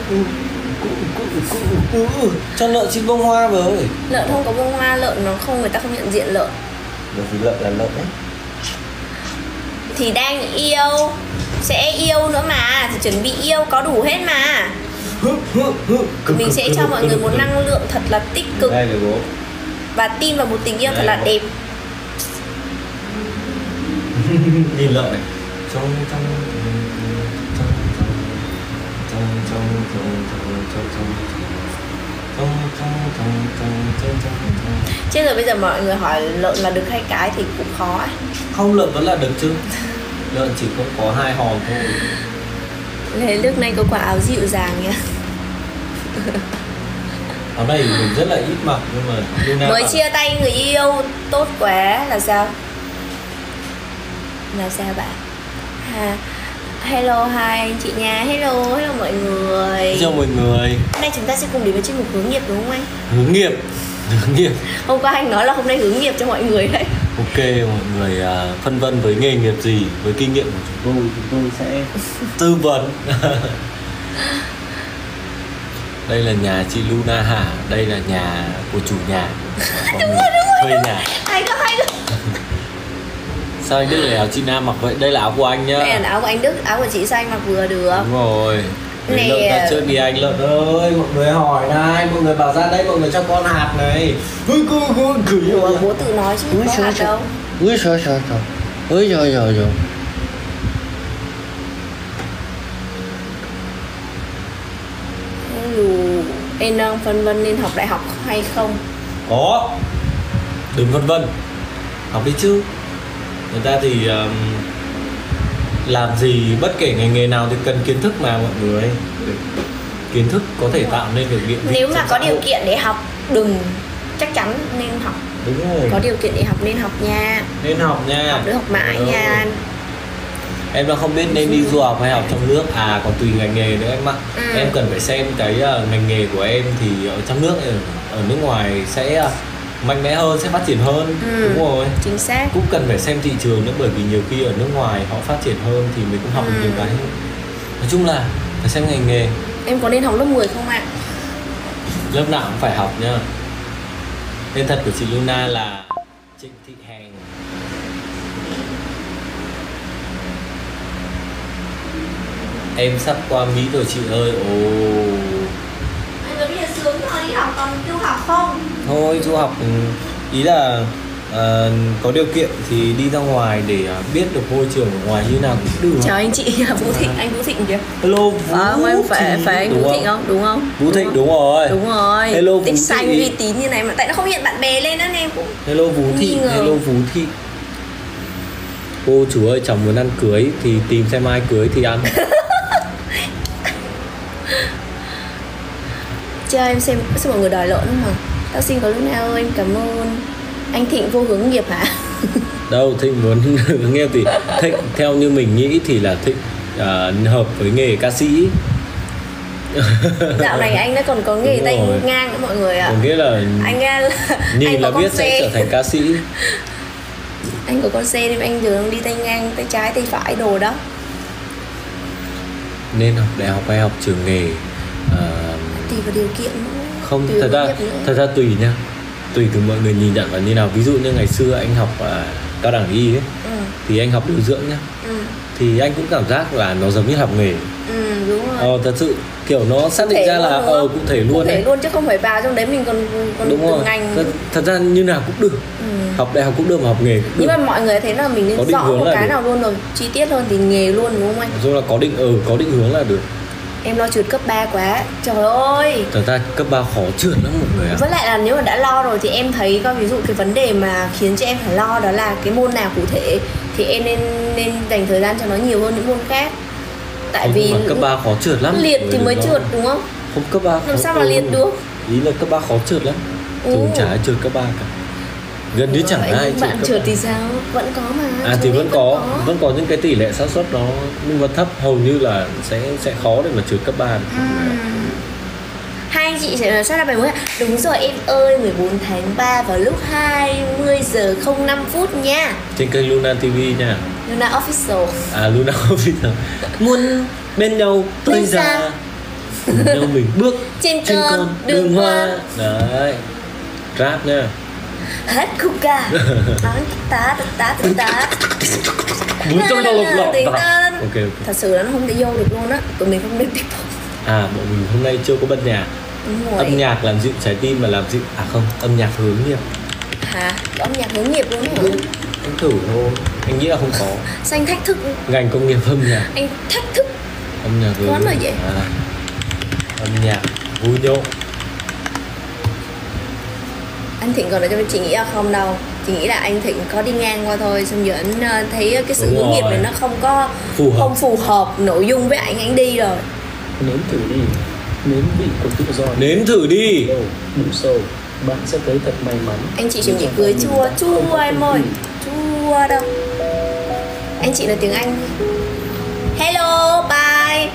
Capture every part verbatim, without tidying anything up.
Cho lợn xin bông hoa với. Lợn không có bông hoa, lợn nó không, người ta không nhận diện lợn. Bởi vì lợn là lợn đấy. Thì đang yêu, sẽ yêu nữa mà, thì chuẩn bị yêu có đủ hết mà. Mình sẽ cho mọi người một năng lượng thật là tích cực. Đây rồi bố. Và tin vào một tình yêu thật là đẹp. Nhìn lợn này. Trong trong chứ rồi bây giờ mọi người hỏi lợn là đực hay cái thì cũng khó ấy. Không, lợn vẫn là đực chứ. Lợn chỉ có có hai hòn thôi. Thế lúc này có quả áo dịu dàng nha. Áo này mình rất là ít mặc nhưng mà Luna mới bảo... chia tay người yêu tốt quá là sao? Là sao bạn? Ha. Hello hai anh chị nha, hello, hello mọi người. Chào mọi người. Hôm nay chúng ta sẽ cùng đến với chuyên mục hướng nghiệp đúng không anh? Hướng nghiệp, hướng nghiệp. Hôm qua anh nói là hôm nay hướng nghiệp cho mọi người đấy. Ok, mọi người uh, phân vân với nghề nghiệp gì, với kinh nghiệm của chúng tôi, chúng tôi sẽ tư vấn. Đây là nhà chị Luna hả? Đây là nhà của chủ nhà. Đúng rồi, đúng rồi. Thuê nhà. Hay có hay có. Sao anh Đức lại áo chị Nam mặc vậy? Đây là áo của anh nhá. Đây là áo của anh Đức, áo của chị sao anh mặc vừa được. Đúng rồi. Này... Lợn ra trước đi anh. Lợn ơi, mọi người hỏi này, mọi người bảo ra đây, mọi người cho con hạt này. Ui, cứ, cứ, cứ, Ủa, bố tự nói chứ có hạt đâu. Ui, trời trời trời. Ui, trời trời trời. Dù em đang phân vân nên học đại học hay không? Có. Đừng phân vân. Học đi chứ. Người ta thì um, làm gì bất kể ngành nghề nào thì cần kiến thức mà mọi người. Kiến thức có thể tạo nên được địa vị. Nếu mà có điều kiện để học, đừng, chắc chắn nên học. Đúng rồi. Có điều kiện để học nên học nha. Nên học nha. Học được học mãi ừ. nha. Em đang không biết nên đi du học hay học trong nước. À còn tùy ngành nghề nữa em ạ. ừ. Em cần phải xem cái uh, ngành nghề của em thì ở trong nước, ở, ở nước ngoài sẽ uh, mạnh mẽ hơn, sẽ phát triển hơn. ừ. Đúng rồi, chính xác. Cũng cần phải xem thị trường nữa, bởi vì nhiều khi ở nước ngoài họ phát triển hơn thì mình cũng học ừ. được nhiều cái. Nói chung là phải xem ngành nghề. Em có nên học lớp mười không ạ? Lớp nào cũng phải học nha. Tên thật của chị Luna là Trịnh Thị Hèn. Em sắp qua Mỹ rồi chị ơi. Ồ. Anh nói bây giờ sướng rồi, đi học còn du học không? Thôi du học ý là uh, có điều kiện thì đi ra ngoài để uh, biết được môi trường ở ngoài như nào cũng được. Chào anh chị Vũ Thịnh, anh Vũ Thịnh kìa. Hello Vũ à, em phải, phải anh Vũ Thịnh không? Đúng không? Vũ Thịnh đúng rồi. Đúng rồi. Hello Vũ Tích xanh Thị. uy tín như này mà tại nó không hiện bạn bè lên đó em cũng. Hello Vũ Thị, hello Vũ Thị. Cô chú ơi, chồng muốn ăn cưới thì tìm xem ai cưới thì ăn. Cho em xem, sao mọi người đòi lợn không mà. Tao xin có lúc nào ơi, em cảm ơn. Anh Thịnh vô hướng nghiệp hả? Đâu, Thịnh muốn hướng nghiệp thì Thịnh theo như mình nghĩ thì là Thịnh uh, hợp với nghề ca sĩ. Dạo này anh đã còn có nghề tay ngang nữa mọi người ạ. Có nghĩa là anh là nhìn anh là biết sẽ trở thành ca sĩ. Anh có con xe nên anh giờ đang đi tay ngang, tay trái, tay phải đồ đó. Nên học đại học hay học trường nghề? Uh, tùy vào điều kiện nữa. Không, thật ra thật ra tùy nha. Tùy từ mọi người nhìn nhận vào như nào. Ví dụ như ngày xưa anh học uh, cao đẳng y ấy, ừ. thì anh học điều dưỡng nhá. ừ. Thì anh cũng cảm giác là nó giống như học nghề. Ừ, đúng rồi. Ờ, thật sự kiểu nó xác định ra là ờ cụ thể luôn. Cụ thể luôn chứ không phải vào trong đấy mình còn còn đúng rồi. ngành. Thật, thật ra như nào cũng được. ừ. Học đại học cũng được mà học nghề cũng được. Nhưng mà mọi người thấy là mình nên rõ một cái được. Nào luôn rồi chi tiết hơn thì nghề luôn đúng không anh? Nói chung là có định ừ, có định hướng là được. Em lo trượt cấp ba quá. Trời ơi. Thật ra cấp ba khó trượt lắm mọi người ạ. Với lại là nếu mà đã lo rồi thì em thấy coi ví dụ cái vấn đề mà khiến cho em phải lo đó là cái môn nào cụ thể thì em nên nên dành thời gian cho nó nhiều hơn những môn khác. Tại không, vì cấp ba khó trượt lắm. Liệt thì mới trượt đúng không? Không, cấp ba làm sao mà liệt được? Ý là cấp ba khó trượt lắm. Thường chả ai trượt cấp ba cả. Gần như chẳng ai trượt. Bạn trượt thì sao? Vẫn có mà. À thì vẫn có, có, vẫn có những cái tỷ lệ xác suất nó nhưng mà thấp, hầu như là sẽ sẽ khó để mà trượt cấp ba được. uhm. Hai anh chị sẽ sát ra bài mới. Đúng rồi em ơi, mười bốn tháng ba vào lúc hai mươi giờ không năm phút nha. Trên kênh Luna ti vi nha. Luna Official. À Luna Official. Muốn bên nhau tôi ra. cùng nhau mình bước trên trên con con đường đường hoa. hoa. Đấy, rap nha. Hát khúc ca nói tá tá tá tá. Muốn trong đầu lộc lộc. Tiếng Ok tên. ok. Thật sự là nó không thể vô được luôn á, tụi mình không nên tiếp tục. À, bọn mình hôm nay chưa có bật nhạc. Đúng rồi. Âm nhạc làm dịu trái tim và làm dịu à không, âm nhạc hướng nghiệp. Hả? Có âm nhạc hướng nghiệp luôn hả? Đúng. Anh thử thôi. Anh nghĩ là không có. Sao anh thách thức? Ngành công nghiệp âm nhạc. Anh thách thức. Âm nhạc hướng. Có là vậy? À, âm nhạc vui nhộn. Anh Thịnh còn nói cho chị nghĩ là không đâu. Chị nghĩ là anh Thịnh có đi ngang qua thôi, xong giờ anh ờ, thấy cái sự Đúng hướng nghiệp rồi. này nó không có Phù hợp. không phù hợp nội dung với anh, anh đi rồi. Nếm thử đi, nếm vị của tự do. Nếm thử đi. Đâu, đủ sâu, bạn sẽ thấy thật may mắn. Anh chị chuẩn bị cưới chua, chua em ơi, chua đâu. Anh chị nói tiếng Anh. Hello, bye.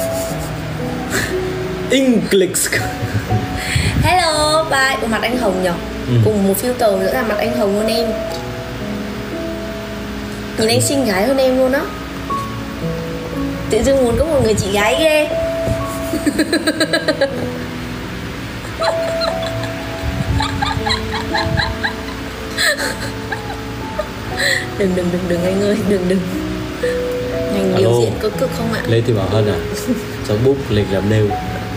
English. Hello, bye. Ủa, mặt anh hồng nhở? Ừ. Cùng một filter nữa là mặt anh hồng hơn em. Nhìn anh xinh gái hơn em luôn á. Tự dưng muốn có một người chị gái ghê. Đừng đừng đừng đừng anh ơi, đừng đừng. Ngành biểu Alo. diễn có cực không ạ? Lê Thị Bảo Hân à? Cháu bút lịch làm nêu.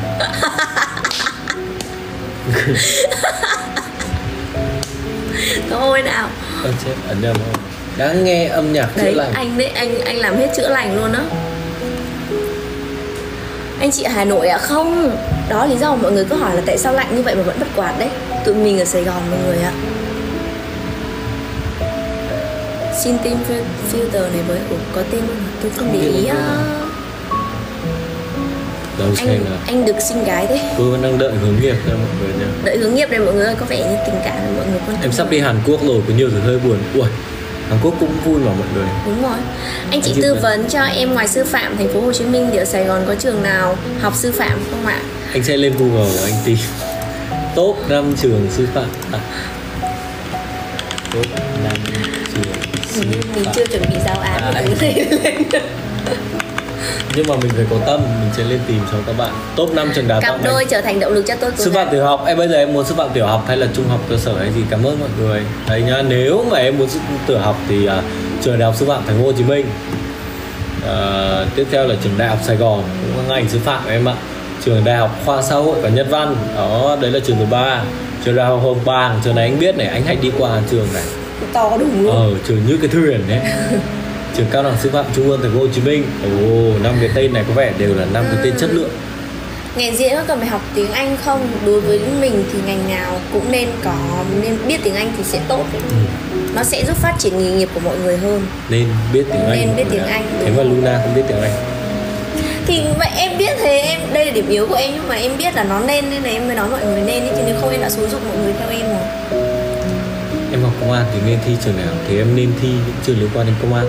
Thôi nào. Ơ chết, ấn nhầm không? Đã nghe âm nhạc chữa Đấy, lành. anh đấy, anh anh làm hết chữa lành luôn á. Anh chị ở Hà Nội ạ? À? Không. Đó lý do mà mọi người cứ hỏi là tại sao lạnh như vậy mà vẫn bật quạt đấy. Tụi mình ở Sài Gòn mọi người ạ. Xin tên fil- filter này với. Ủa, có tên không? Tôi không để ý á. Đâu xem Anh là anh được xinh gái thế. tôi vẫn đang đợi hướng nghiệp cho mọi người nha. Đợi hướng nghiệp này mọi người ơi, có vẻ như tình cảm này mọi người quan tâm. Em sắp đi Hàn Quốc rồi, có nhiều thứ hơi buồn. Ui, Hàn Quốc cũng vui mà mọi người. Đúng rồi. Anh chị Anh tư chị vấn cho em ngoài sư phạm thành phố Hồ Chí Minh thì ở Sài Gòn có trường nào học sư phạm không ạ? Anh sẽ lên Google anh tìm top năm trường sư phạm. À. Top năm trường sư Mình phạm. chưa chuẩn bị giáo án À, để mình lên. Nhưng mà mình phải có tâm, mình sẽ lên tìm cho các bạn top năm trường đào tạo Cặp ngành đôi trở thành động lực cho tôi. sư phạm tiểu học. Em bây giờ em muốn sư phạm tiểu học hay là trung học cơ sở hay gì, cảm ơn mọi người. Đấy nhá, nếu mà em muốn sư tiểu học thì uh, trường đại học sư phạm thành phố Hồ Chí Minh. Uh, tiếp theo là trường đại học Sài Gòn, cũng có ngành sư phạm em ạ. Trường đại học khoa xã hội và nhân văn, đó đấy là trường thứ ba. Trường đại học Hồng Bàng, trường này anh biết này, anh hay đi qua trường này. To đúng luôn. Ờ, trường như cái thuyền đấy. Trường cao đẳng sư phạm trung ương thành phố Hồ Chí Minh. Ồ, năm cái tên này có vẻ đều là năm cái tên chất lượng. Ngành diễn có cần phải học tiếng Anh không? Đối với mình thì ngành nào cũng nên có, nên biết tiếng Anh thì sẽ tốt. Ừ. Nó sẽ giúp phát triển nghề nghiệp của mọi người hơn. Nên biết tiếng Anh. Nên biết mọi tiếng người ạ. Anh, Thế đúng mà rồi. Luna không biết tiếng Anh. Thì vậy em biết thế, em đây là điểm yếu của em, nhưng mà em biết là nó nên nên là em mới nói mọi người nên ấy, chứ nếu không em đã xúi dục mọi người theo em rồi. Em học công an thì nên thi trường nào? Thì em nên thi những trường liên quan đến công an.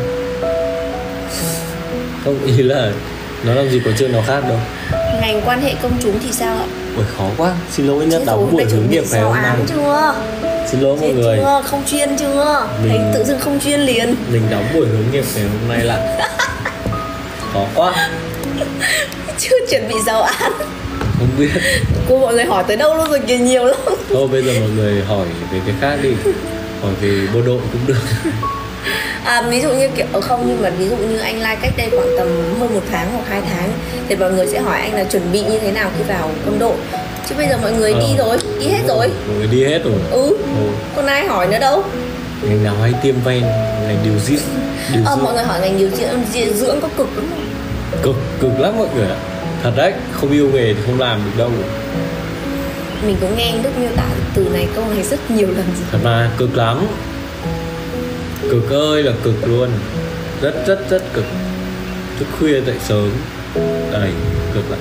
Không, ý là nó làm gì có trường nào khác đâu. Ngành quan hệ công chúng thì sao ạ? Ôi khó quá, xin lỗi nhá, Chết đóng rồi, buổi đã hướng chuẩn bị nghiệp ngày giáo hôm nay. án chưa? Xin lỗi mọi Chết người, chưa? Không chuyên chưa? Mình- Thấy tự dưng không chuyên liền. mình đóng buổi hướng nghiệp ngày hôm nay là khó quá, Chưa chuẩn bị giáo án. không biết. Cô mọi người hỏi tới đâu luôn rồi kìa, nhiều lắm. Thôi bây giờ mọi người hỏi về cái khác đi, hỏi về bộ đội cũng được. À, ví dụ như kiểu ờ, không, nhưng mà ví dụ như anh like cách đây khoảng tầm hơn một tháng hoặc hai tháng thì mọi người sẽ hỏi anh là chuẩn bị như thế nào khi vào quân đội. Chứ bây giờ mọi người đi Ờ. rồi, đi hết rồi. Mọi người đi hết rồi. Ừ, Ồ, còn ai hỏi nữa đâu. ngành nào hay tiêm ven, ngành điều dưỡng, điều Ờ, dưỡng. mọi người hỏi ngành điều dưỡng, điều dưỡng có cực lắm không? Cực, cực lắm mọi người ạ. Thật đấy, không yêu nghề thì không làm được đâu. Mình có nghe anh Đức miêu tả từ này câu này rất nhiều lần rồi. Thật mà, cực lắm. Cực ơi là cực luôn. Rất rất rất cực. Thức khuya dậy sớm. Đầy, cực lắm.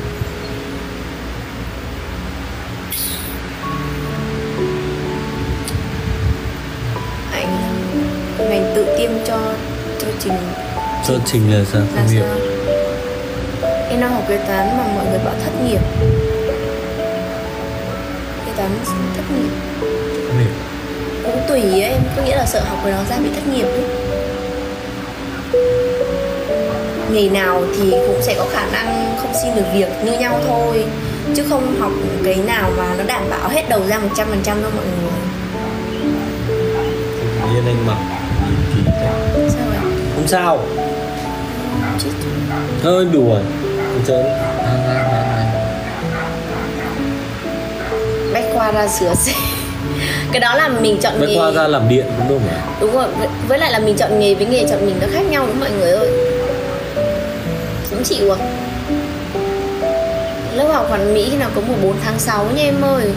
Anh ngành tự tiêm cho cho Trình Cho Trình là sao? là Không hiểu. sao? Em đang học kế toán mà mọi người bảo thất nghiệp. Kế toán thất nghiệp Không hiểu. cũng tùy ấy, em có nghĩa là sợ học cái đó ra bị thất nghiệp ấy. Nghề nào thì cũng sẽ có khả năng không xin được việc như nhau thôi, chứ không học cái nào mà nó đảm bảo hết đầu ra một trăm phần trăm đâu mọi người. Nhiên anh mặc nhìn kỳ thế. Sao vậy? Không sao. Chết. Thôi đùa. Không chơi. Bách khoa ra sửa xe. Cái đó là mình chọn Bách nghề. khoa ra làm điện cũng đúng mà. Đúng rồi, với- với lại là mình chọn nghề với nghề chọn mình nó khác nhau đúng mọi người ơi. Cũng chịu à. Lớp học hoàn mỹ khi nào có mùng bốn tháng sáu nha em ơi.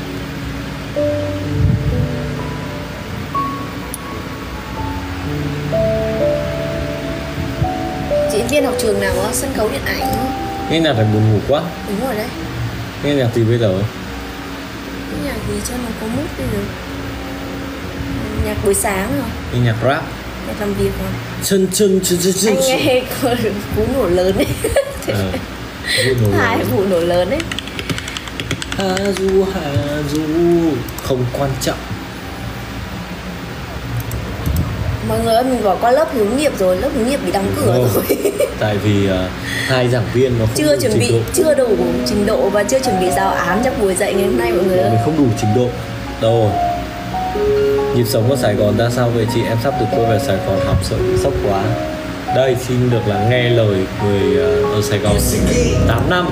Diễn viên học trường nào có sân khấu điện ảnh. Nghe nhạc thành buồn ngủ quá. Đúng rồi đấy. Nghe nhạc gì bây giờ? Cái nhạc gì cho nó có mood bây giờ. Nhạc buổi sáng hả? Nghe nhạc rap. Nhạc làm việc hả? Chân chân chân chân chân. Anh nghe cú nổ lớn ấy. Ờ, vụ nổ Hai lớn. vụ nổ lớn ấy. Hà du hà du không quan trọng. Mọi người ơi, mình bỏ qua lớp hướng nghiệp rồi, lớp hướng nghiệp bị đóng cửa Ồ, rồi. tại vì uh, hai giảng viên nó không Chưa đủ chuẩn trình bị, độ. chưa đủ trình độ và chưa chuẩn bị giáo án cho buổi dạy ngày hôm nay mọi người ơi. Mình không đủ trình độ đâu. Nhịp sống ở Sài Gòn ra sao vậy chị? Em sắp được quay về Sài Gòn học, sợ bị sốc quá. Đây xin được là nghe lời người uh, ở Sài Gòn tám năm.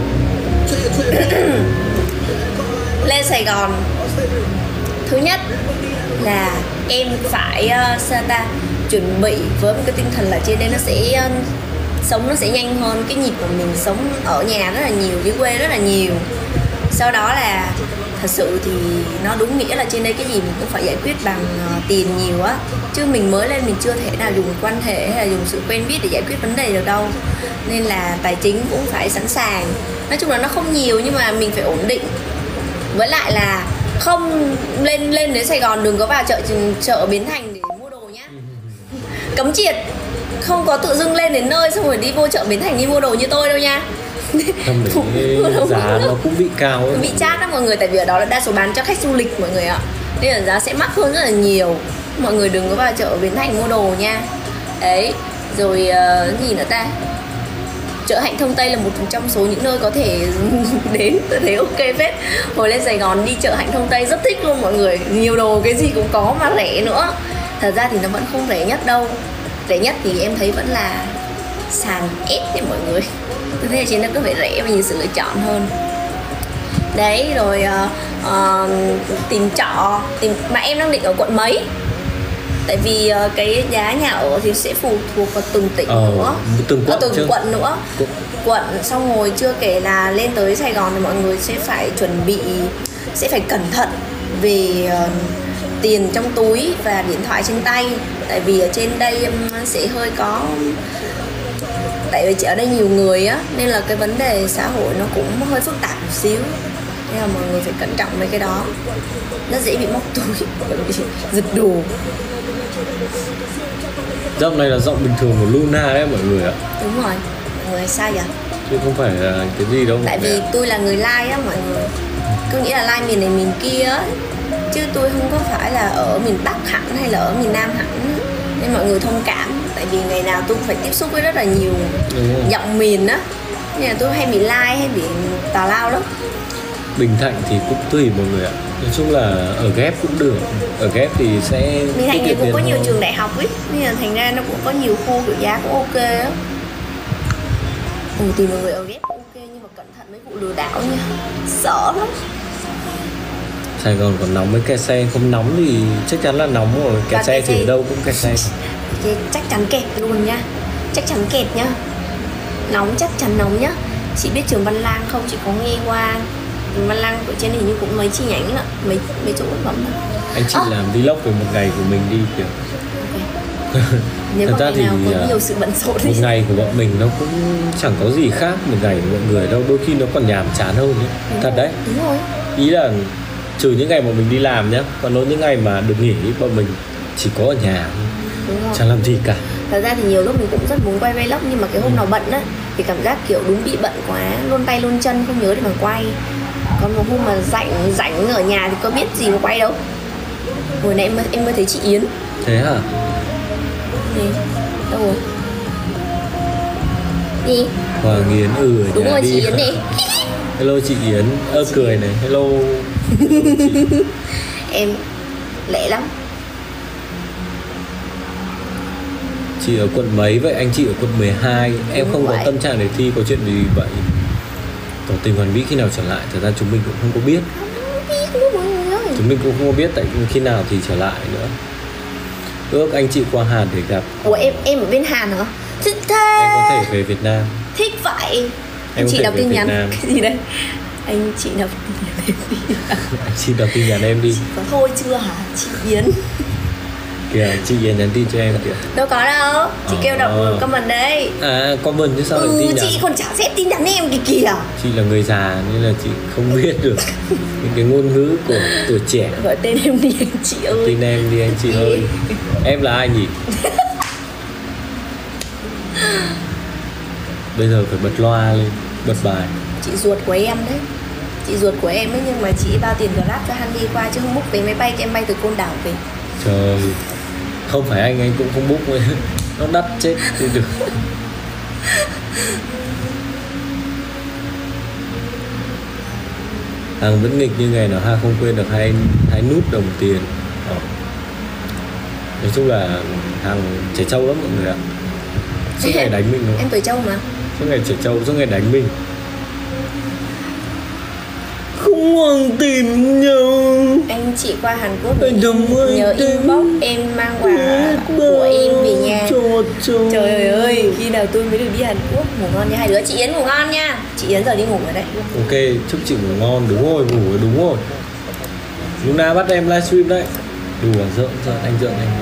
Lên Sài Gòn, thứ nhất là em phải uh, sao ta chuẩn bị với một cái tinh thần là trên đây nó sẽ uh, sống nó sẽ nhanh hơn cái nhịp của mình sống ở nhà rất là nhiều, dưới quê rất là nhiều. Sau đó là thật sự thì nó đúng nghĩa là trên đây cái gì mình cũng phải giải quyết bằng uh, tiền nhiều á, chứ mình mới lên mình chưa thể nào dùng quan hệ hay là dùng sự quen biết để giải quyết vấn đề được đâu, nên là tài chính cũng phải sẵn sàng. Nói chung là nó không nhiều nhưng mà mình phải ổn định, với lại là không lên lên đến Sài Gòn đừng có vào chợ chợ Bến Thành để mua đồ nhá, cấm triệt. Không có tự dưng lên đến nơi xong rồi đi vô chợ Bến Thành đi mua đồ như tôi đâu nha. Không để giá nó cũng bị cao ấy. Bị chát đó mọi người, tại vì ở đó là đa số bán cho khách du lịch mọi người ạ, nên là giá sẽ mắc hơn rất là nhiều. Mọi người đừng có vào chợ Bến Thành mua đồ nha. Đấy, rồi uh, gì nữa ta, chợ Hạnh Thông Tây là một trong số những nơi có thể đến, tôi thấy ok phết. Hồi lên Sài Gòn đi chợ Hạnh Thông Tây rất thích luôn mọi người, nhiều đồ cái gì cũng có mà rẻ nữa. Thật ra thì nó vẫn không rẻ nhất đâu, rẻ nhất thì em thấy vẫn là sàn ép nha mọi người. Tôi thấy ở trên nó có vẻ rẻ và nhiều sự lựa chọn hơn. Đấy, rồi uh, uh, tìm trọ, tìm mà em đang định ở quận mấy? Tại vì uh, cái giá nhà ở thì sẽ phụ thuộc vào từng tỉnh Ờ, nữa, từng quận ở từng chứ. quận nữa. Quận. Quận xong rồi chưa kể là lên tới Sài Gòn thì mọi người sẽ phải chuẩn bị, sẽ phải cẩn thận về uh, tiền trong túi và điện thoại trên tay. Tại vì ở trên đây um, sẽ hơi có, tại vì ở đây nhiều người á, nên là cái vấn đề xã hội nó cũng hơi phức tạp một xíu, nên là mọi người phải cẩn trọng với cái đó, rất dễ bị móc túi, bị giật đồ. Giọng này là giọng bình thường của Luna đấy mọi người ạ. Đúng rồi, mọi người sai vậy? Chứ không phải là cái gì đâu. Tại vì tôi là người like á mọi người, có nghĩa là like miền này miền kia á, chứ tôi không có phải là ở miền Bắc hẳn hay là ở miền Nam hẳn, nên mọi người thông cảm. Tại vì ngày nào tôi cũng phải tiếp xúc với rất là nhiều giọng miền á, nên là tôi hay bị like hay bị tào lao lắm. Bình Thạnh thì cũng tùy mọi người ạ. Nói chung là ở ghép cũng được. Ở ghép thì sẽ Bình Thạnh tiết thì kiệm cũng tiền có nhiều hơn. trường đại học ấy, nên là thành ra nó cũng có nhiều khu kiểu giá cũng ok á. Ừ, thì mọi người ở ghép cũng ok nhưng mà cẩn thận với vụ lừa đảo nha, sợ lắm. Sài Gòn còn nóng, với kẹt xe không nóng thì chắc chắn là nóng rồi. Kẹt Và xe kẹt thì xe- ở đâu cũng kẹt xe. Thì chắc chắn kẹt luôn nha, chắc chắn kẹt nhá, nóng chắc chắn nóng nhá. Chị biết trường Văn Lang không? Chị có nghe qua. Trường Văn Lang ở trên hình như cũng mấy chi nhánh ạ, mấy mấy chỗ bấm. Anh chị À. làm vlog về một ngày của mình đi kiểu. Nếu Thật mà ra ngày thì, nào có à, nhiều sự bận rộn Một thì ngày của bọn mình nó cũng chẳng có gì khác một ngày của mọi người đâu. Đôi khi nó còn nhàm chán hơn nhé. Thật đấy. đúng rồi. Ý là trừ những ngày mà mình đi làm nhá, còn nếu những ngày mà được nghỉ bọn mình chỉ có ở nhà, Đúng rồi. chẳng làm gì cả. Thật ra thì nhiều lúc mình cũng rất muốn quay vlog, nhưng mà cái hôm nào bận á thì cảm giác kiểu đúng bị bận quá, luôn tay luôn chân không nhớ để mà quay. Còn một hôm mà rảnh rảnh ở nhà thì có biết gì mà quay đâu. Hồi nãy em, em mới thấy chị Yến. Thế hả? Nè, đâu rồi? Gì? Hoàng Yến ừ ở Đúng nhà rồi, đi. chị Yến đi. Hello chị Yến, ơ cười này, hello. Chị. Em lẹ lắm. Chị ở quận mấy vậy? Anh chị ở quận mười hai. Em Đúng không vậy. có tâm trạng để thi, có chuyện gì vậy? Tỏ tình hoàn mỹ khi nào trở lại? Thật ra chúng mình cũng không có biết. Không biết nữa mọi người ơi. Chúng mình cũng không có biết tại khi nào thì trở lại nữa. Ước anh chị qua Hàn để gặp. Ủa em em ở bên Hàn hả? Thích thế. Em có thể về Việt Nam. Thích vậy. Em Anh có chị thể đọc về tin Việt nhắn. Nam. Cái gì đây? Anh chị đọc tin nhắn em đi. Anh chị đọc tin nhắn em đi. Chị có thôi chưa hả? Chị Yến. Kìa, chị Yến nhắn tin cho em kìa. Đâu có đâu. Chị Ờ. kêu đọc comment đấy. À, comment chứ sao lại Ừ, tin nhắn? chị còn chả xếp tin nhắn em kìa kìa. Chị là người già nên là chị không biết được những cái ngôn ngữ của tuổi trẻ. Gọi tên em đi anh chị ơi. Tin em đi anh chị ơi. Em là ai nhỉ? Bây giờ phải bật loa lên, bật bài. Chị ruột của em đấy. Chị ruột của em ấy, nhưng mà chị bao tiền Grab cho hắn đi qua chứ không book vé máy bay cho em bay từ Côn Đảo về. Trời, không phải anh anh cũng không book ấy. Nó đắt chết đi được. Hàng vẫn nghịch như ngày nào ha, không quên được hai hai nút đồng tiền. Ờ. Nói chung là hàng trẻ trâu lắm mọi người ạ. Suốt ngày đánh mình đúng Em không? tuổi Châu mà. Suốt ngày trẻ trâu, suốt ngày đánh mình. Không hoàng tìm nhau. Anh chị qua Hàn Quốc Anh đồng ơi, nhớ đến inbox em mang quà của em về nhà. Trời ơi, khi nào tôi mới được đi Hàn Quốc. Ngủ ngon nha hai đứa. Chị Yến ngủ ngon nha. Chị Yến giờ đi ngủ rồi đấy. Ok, chúc chị ngủ ngon. Đúng rồi, ngủ rồi, đúng rồi. Luna bắt em livestream đấy. Đùa, giỡn, giỡn, anh giỡn anh.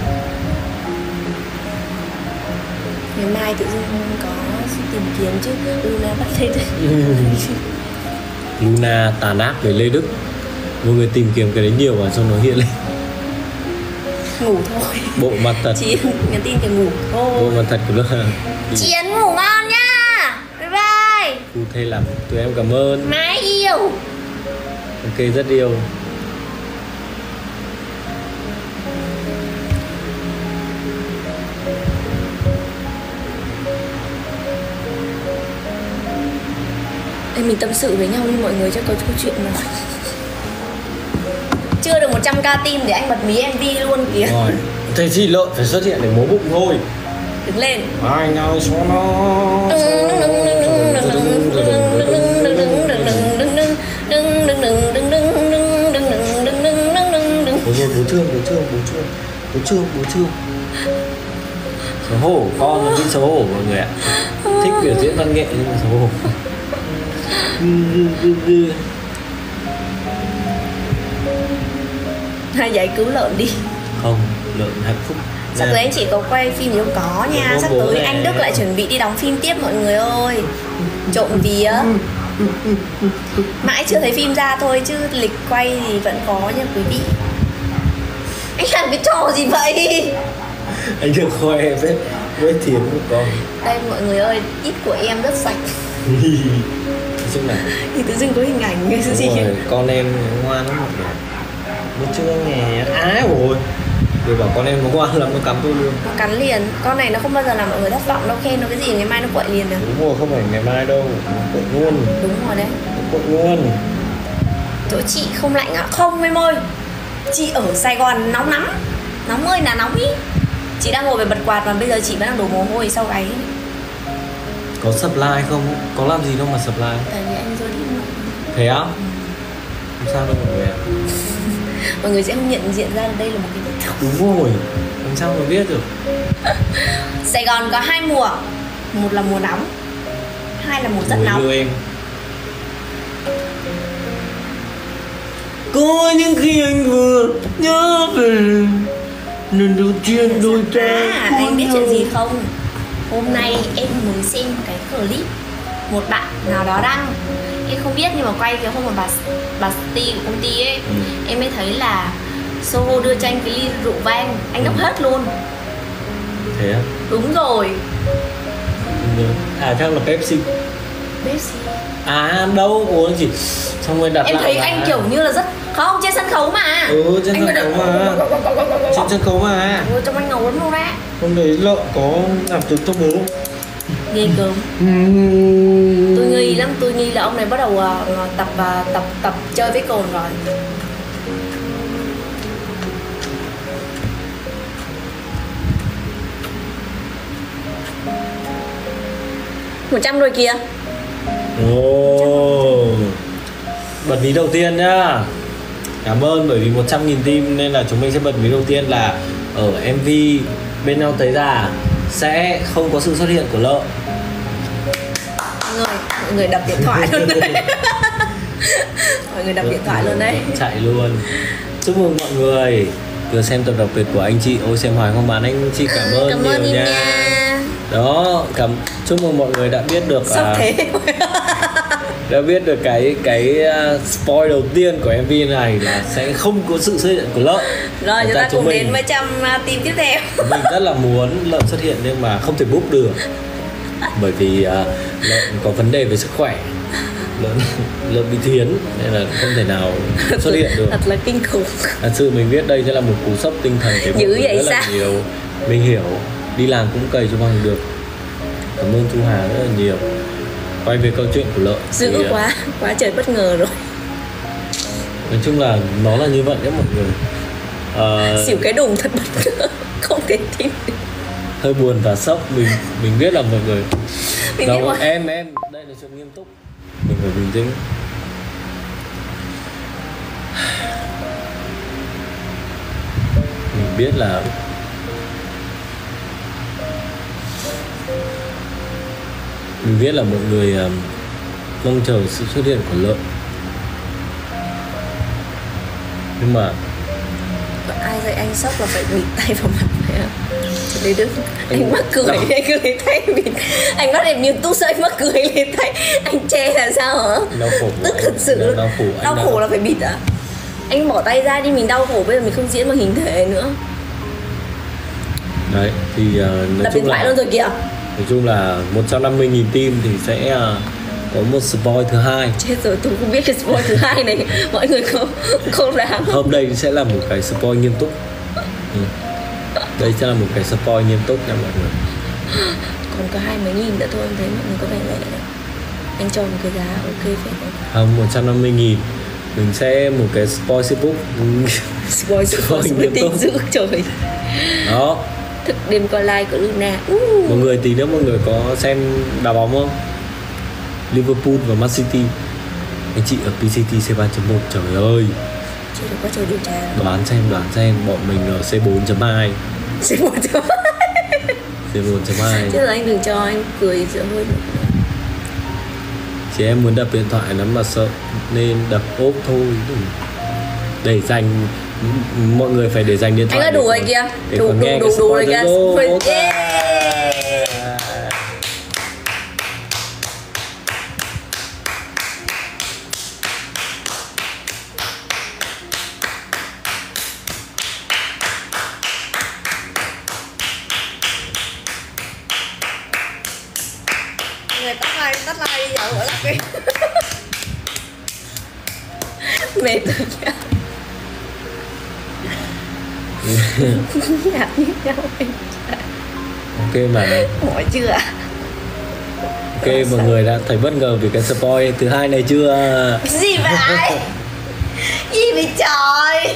Ngày mai tự dưng có sự tìm kiếm chứ. Luna bắt lên đấy. Luna tàn ác về Lê Đức. Mọi người tìm kiếm cái đấy nhiều và cho nó hiện lên. Ngủ thôi. Bộ mặt thật. Chị Yến nhắn tin thì ngủ Bộ thôi. mặt thật của Luna. Chị Yến ngủ ngon nha. Bye bye. Cụ thê lắm. Tụi em cảm ơn. Mãi yêu. Ok, rất yêu. Ê, mình tâm sự với nhau đi mọi người, cho có câu chuyện mà. Chưa được một trăm k tim để anh bật mí em vê luôn kìa. Rồi, thế chị lợn phải xuất hiện để múa bụng thôi. Đứng lên. Anh ơi, số nó. Bố rồi, bố trương, bố trương, bố trương, bố trương, bố trương. Xấu hổ, con nó bị xấu hổ mọi người ạ. Thích biểu diễn văn nghệ nhưng mà xấu hổ. Hai giải cứu lợn đi. Không, lợn hạnh phúc. Sắp tới anh chị có quay phim gì không? Có nha. Có Sắp bố tới này. anh Đức lại chuẩn bị đi đóng phim tiếp mọi người ơi. Trộm vía. Mãi chưa thấy phim ra thôi chứ lịch quay thì vẫn có nha quý vị. Anh làm cái trò gì vậy? Anh được khoe vết vết thiến của con. Đây mọi người ơi, ít của em rất sạch. Nói chung là Thì tự dưng có hình ảnh cái gì. đúng rồi, con em ngoan lắm mọi người. Nó chưa nghe á ôi. Rồi bảo con em nó ngoan lắm, nó cắm tôi luôn. Nó cắn liền. Con này nó không bao giờ làm mọi người thất vọng đâu. Khen nó cái gì ngày mai nó quậy liền à. Đúng rồi, không phải ngày mai đâu. Nó quậy luôn. Đúng rồi đấy. Nó quậy luôn. Chỗ chị không lạnh ạ? Không em ơi. Chị ở Sài Gòn nóng lắm. Nóng ơi là nóng ý. Chị đang ngồi về bật quạt mà bây giờ chị vẫn đang đổ mồ hôi sau gáy. Có supply không? Có làm gì đâu mà supply. Tại vì anh rồi đi ngủ. Thế á? Không sao đâu mọi người ạ. Mọi người sẽ không nhận diện ra là đây là một cái biệt thự. Đúng rồi. Làm sao mà biết được. Sài Gòn có hai mùa. Một là mùa nóng, hai là mùa rất Mùi nóng. yêu em. Có những khi anh vừa nhớ về lần đầu tiên đôi ta. À, anh biết chuyện gì không? Hôm nay em mới xem cái clip một bạn nào đó đăng, em không biết nhưng mà quay cái hôm mà bà bà Ti của công ty ấy, Ừ. em mới thấy là Soho đưa cho anh cái ly rượu vang, anh đốc hết luôn. Thế á? Đúng rồi. À chắc là Pepsi. Pepsi. À đâu uống gì. Xong rồi đặt Em lại thấy mà. anh kiểu như là rất không trên sân khấu mà. Ừ, trên Anh sân phải khấu mà. Trên sân khấu mà. Ôi, trong anh ngầu lắm luôn á. Hôm đấy lợn có làm từ cho bố. Ghê cơm. Tôi nghi lắm, tôi nghi là ông này bắt đầu uh, tập uh, tập tập chơi với cồn rồi. một trăm rồi kìa. Ồ, bật mí đầu tiên nhá. Cảm ơn, bởi vì một trăm nghìn tim nên là chúng mình sẽ bật mí đầu tiên là ở em vê Bên Nhau Tới Già sẽ không có sự xuất hiện của Lợi. Mọi người, mọi người đập điện thoại luôn đấy. Mọi người đập điện thoại luôn đấy. Chạy luôn. Chúc mừng mọi người vừa xem tập đặc biệt của anh chị. Ôi xem hoài không bán, anh chị cảm ơn Cảm nhiều ơn nha. nha. Đó, cảm chúc mừng mọi người đã biết được Sắp à, thế. đã biết được cái cái uh, spoil đầu tiên của em vê này là sẽ không có sự xuất hiện của Lợi. Rồi chúng ta cùng mình, đến với trăm uh, team tiếp theo. mình rất là muốn Lợi xuất hiện nhưng mà không thể book được, bởi vì uh, Lợi có vấn đề về sức khỏe. Lợi, Lợi bị thiến nên là không thể nào xuất hiện được. Thật là kinh khủng. Thật sự mình biết đây sẽ là một cú sốc tinh thần để Dữ vậy rất sao? là nhiều. Mình hiểu, đi làm cũng cày cho bằng được. Cảm ơn Thu Hà rất là nhiều. Quay về câu chuyện của Lợi Dữ thì, quá, quá trời bất ngờ rồi. nói chung là nó là như vậy đấy mọi người. À, Xỉu cái đùng thật bất ngờ. Không thể tin được. hơi buồn và sốc. Mình mình biết là mọi người Mình đâu, biết mà. em em đây là chuyện nghiêm túc, mình phải bình tĩnh. Mình biết là mình biết là mọi người um, mong chờ sự xuất hiện của Lợi, nhưng mà Ai dạy anh sốc là phải bịt tay vào mặt phải không? Để đứng anh, anh mắc cười, đâu. anh cứ lấy tay bịt. Anh bắt em nghiêm túc sao anh mắc cười lấy tay. Anh che là sao hả? đau khổ. Tức thật sự đau, đau khổ. Đau khổ là phải bịt à? Anh bỏ tay ra đi, mình đau khổ, bây giờ mình không diễn bằng hình thể nữa. Đấy thì uh, nói Đập chung điện thoại là luôn rồi kìa. nói chung là một trăm năm mươi nghìn tim thì sẽ uh, có một spoil thứ hai. Chết rồi, tôi không biết cái spoil thứ hai này mọi người không không đáng. Hôm đây sẽ là một cái spoil nghiêm túc. Ừ. Đây sẽ là một cái spoil nghiêm túc nha mọi người. Còn có hai mấy nghìn nữa thôi, em thấy mọi người có vẻ lẻ đấy. Anh cho một cái giá ok phết không? Không, một trăm năm mươi nghìn mình sẽ một cái spoil Facebook. Spoil sự Spoil spoil nghiêm tình túc. dữ trời. Đó, Thực đêm coi live của Luna. Uh. mọi người tí nữa mọi người có xem đá bóng không? Liverpool và Man City. Anh chị ở pê xê tê xê ba chấm một, trời ơi. Chưa được có trời điều tra. Đoán xem, đoán xem bọn mình ở xê bốn chấm hai. Xê bốn chấm xê bốn chấm hai. Chứ là anh đừng cho anh cười sợ hơi. Chị em muốn đập điện thoại lắm mà sợ nên đập ốp thôi. Để dành, mọi người phải để dành điện thoại. Anh ơi đủ rồi kìa. Đủ đủ đủ đủ rồi kìa. Người tắt like, tắt like đi, giờ gọi là cái mệt rồi kìa. Nhạt như nhau anh. Ok mà này. Mỏi chưa ạ? Ok, mọi người đã thấy bất ngờ vì cái spoil thứ hai này chưa? Gì vậy? Gì vậy trời?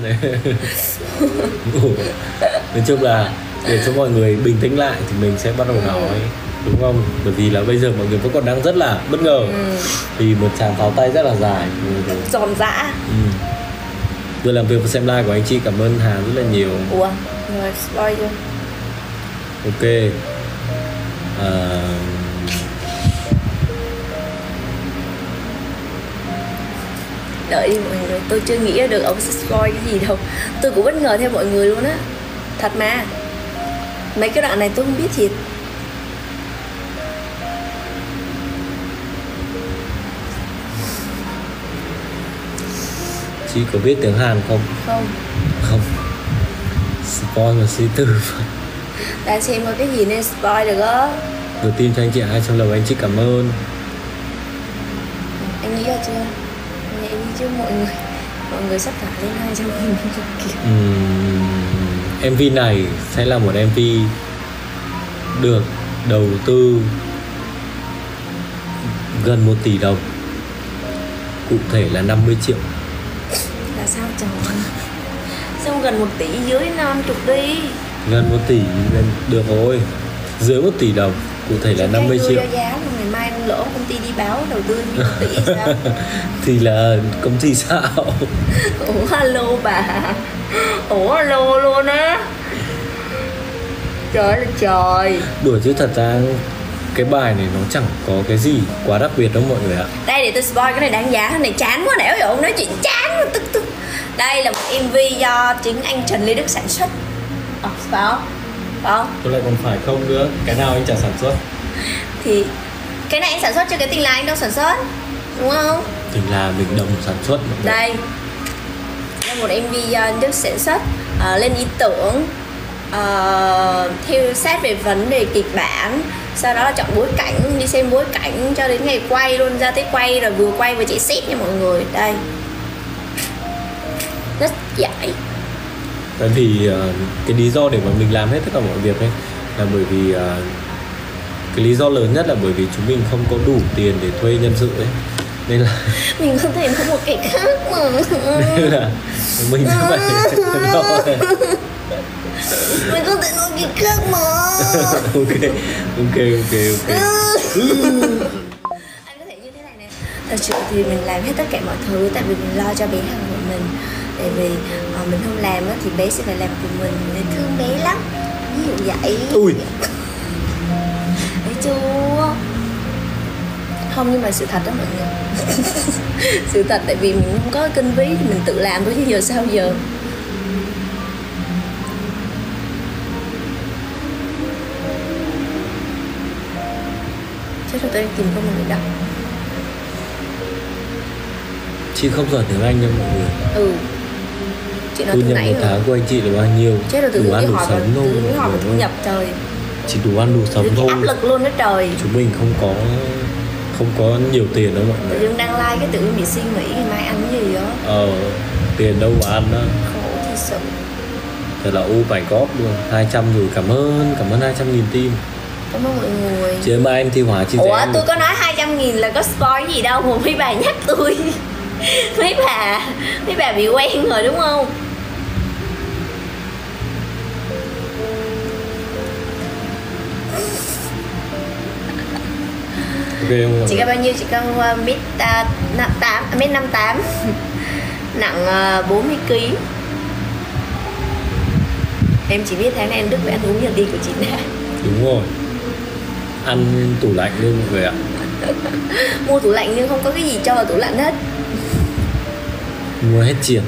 Nói chung là để cho mọi người bình tĩnh lại thì mình sẽ bắt đầu nói, đúng không? Bởi vì là bây giờ mọi người vẫn còn đang rất là bất ngờ. Ừ. Vì một tràng pháo tay rất là dài. Giòn giã. Ừ. Vừa làm việc và xem live của anh chị, cảm ơn Hà rất là nhiều. Ủa, rồi spoil chưa? Ok. À... Đợi đi mọi người, tôi chưa nghĩ ra được ông sẽ spoil cái gì đâu. Tôi cũng bất ngờ theo mọi người luôn á. Thật mà. Mấy cái đoạn này tôi không biết thiệt. Chị có biết tiếng Hàn không? Không. Không. Spoil là sĩ tử. Đã xem qua cái gì nên spoil được á. Đầu tiên cho anh chị hai trăm lầu, anh chị cảm ơn. Anh nghĩ ra chưa? Anh nghĩ đi chứ mọi người. Mọi người sắp thả lên hai trăm nghìn kìa. uhm, em vê này sẽ là một em vê được đầu tư gần một tỷ đồng, cụ thể là năm mươi triệu. Là sao trời? Sao gần một tỷ, dưới năm chục đi. Gần một tỷ được rồi, dưới một tỷ đồng, cụ thể là năm mươi triệu. Giá rồi ngày mai lỡ công ty đi báo đầu tư như một tỷ sao? Thì là công ty sao? Ủa alo bà. Ủa alo luôn á. Trời ơi là trời. Đùa chứ thật ra cái bài này nó chẳng có cái gì quá đặc biệt đâu mọi người ạ. Đây để tôi spoil cái này đáng giá, cái này chán quá, nẻo rồi ông nói chuyện chán quá, tức tức. Đây là một em vê do chính anh Trần Lê Đức sản xuất. Ờ, phải không? Phải không? Tôi lại còn phải không nữa, cái nào anh chả sản xuất. Thì cái này anh sản xuất cho cái Tình Là anh đâu sản xuất, đúng không? Tình Là mình đồng sản xuất mọi người. Đây là một em vê do anh Đức sản xuất, uh, lên ý tưởng, uh, theo sát về vấn đề kịch bản, sau đó là chọn bối cảnh, đi xem bối cảnh cho đến ngày quay luôn, ra tới quay rồi vừa quay vừa chạy set nha mọi người. Đây rất dạy. Tại vì uh, cái lý do để mà mình làm hết tất cả mọi việc ấy là bởi vì uh, cái lý do lớn nhất là bởi vì chúng mình không có đủ tiền để thuê nhân sự ấy, nên là mình không thể có một cái khác mà nên là mình cứ phải lo. mình không thể nói cái khác mà. ok ok ok ok Anh có thể như thế này nè, thật sự thì mình làm hết tất cả mọi thứ tại vì mình lo cho bé Hằng của mình. Tại vì uh, mình không làm á, thì bé sẽ phải làm cùng mình, nên thương bé lắm, ví dụ vậy. Ui. Thấy chưa? Không, nhưng mà sự thật đó mọi người. Sự thật, tại vì mình không có kinh phí thì mình tự làm thôi chứ giờ sao giờ. Chết rồi, tôi đang tìm không người đọc. Chị không giỏi tiếng Anh đâu mọi người. Ừ. Chị nói thu từ nhập nãy một rồi. tháng của anh chị là bao nhiêu? Chết rồi, tự đủ nhiên ăn đi đủ hỏi vào, sống thôi. tự nhiên hỏi vào thu nhập trời. Chỉ đủ ăn đủ sống Tự thôi. nhiên áp lực luôn đó trời. Chúng mình không có không có nhiều tiền đâu mọi Tự người. nhiên đang like cái tự nhiên bị suy nghĩ ngày mai ăn cái gì đó. Ờ, tiền đâu mà ăn đó. Khổ thì sự. Thật là oh my god luôn. hai trăm rồi, cảm ơn, cảm ơn hai trăm nghìn tim. Cảm ơn mọi người. Chị ơi em thi hóa chị Ủa em tôi được. có nói hai trăm nghìn là có spoil gì đâu mà mấy bà nhắc tôi. Mấy bà Mấy bà bị quen rồi đúng không? Ok không mọi Chị người? cao bao nhiêu? Chị cao uh, mét uh, tám, mét năm tám. Nặng uh, bốn mươi ki lô gam. Em chỉ biết tháng này ăn Đức với ăn uống nhật đi của chị nè. Đúng rồi. Ăn tủ lạnh luôn mọi người ạ. Mua tủ lạnh nhưng không có cái gì cho vào tủ lạnh hết. Mua hết tiền.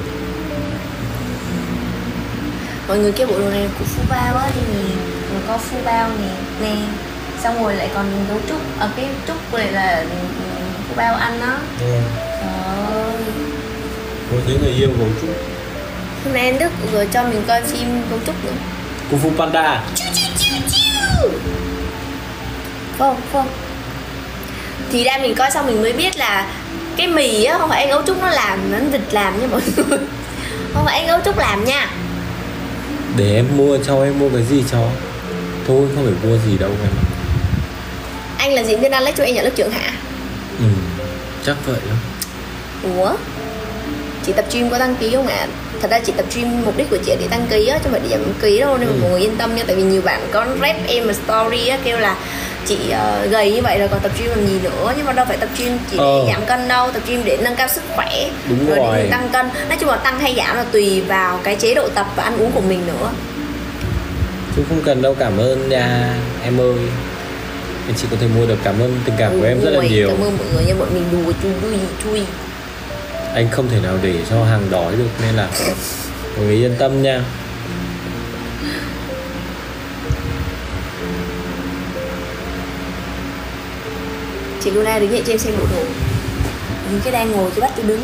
Mọi người kêu bộ đồ này của Phu Bao á, đi nhìn rồi có Phu Bao nè, nè, xong rồi lại còn dấu trúc, ở cái trúc này là Phu Bao ăn đó. Ừ. Trời ơi. Có thấy người yêu gấu trúc. Hôm nay anh Đức vừa cho mình coi phim gấu trúc nữa. Kung Fu Panda. Chiu chiu chiu chiu. Vâng, vâng. Thì ra mình coi xong mình mới biết là cái mì á không phải anh gấu trúc nó làm, nó vịt làm nha mọi người. Không phải anh gấu trúc làm nha. Để em mua cho em mua cái gì cho. Thôi không phải mua gì đâu em. Anh là diễn viên anh lấy cho em nhận lớp trưởng hả? Ừ, chắc vậy đó. Ủa? Chị tập gym có đăng ký không ạ? Thật ra chị tập gym mục đích của chị để tăng ký á, chứ không phải để giảm ký đâu, nên Ừ. mọi người yên tâm nha. Tại vì nhiều bạn có rep em mà story á, kêu là chị uh, gầy như vậy rồi còn tập gym làm gì nữa. Nhưng mà đâu phải tập gym chỉ để Ờ. giảm cân đâu, tập gym để nâng cao sức khỏe. Đúng rồi rồi. để mình tăng cân. Nói chung là tăng hay giảm là tùy vào cái chế độ tập và ăn uống của mình nữa. Chú không cần đâu, cảm ơn nha em ơi. Em chỉ có thể mua được, cảm ơn tình cảm của em rất là Ui, nhiều. Cảm ơn mọi người nha, bọn mình đùa chui đuôi chui. Anh không thể nào để cho hàng đói được nên là mọi người yên tâm nha. Chị Luna đứng dậy cho em xem bộ đồ. Những cái đang ngồi chứ bắt tôi đứng.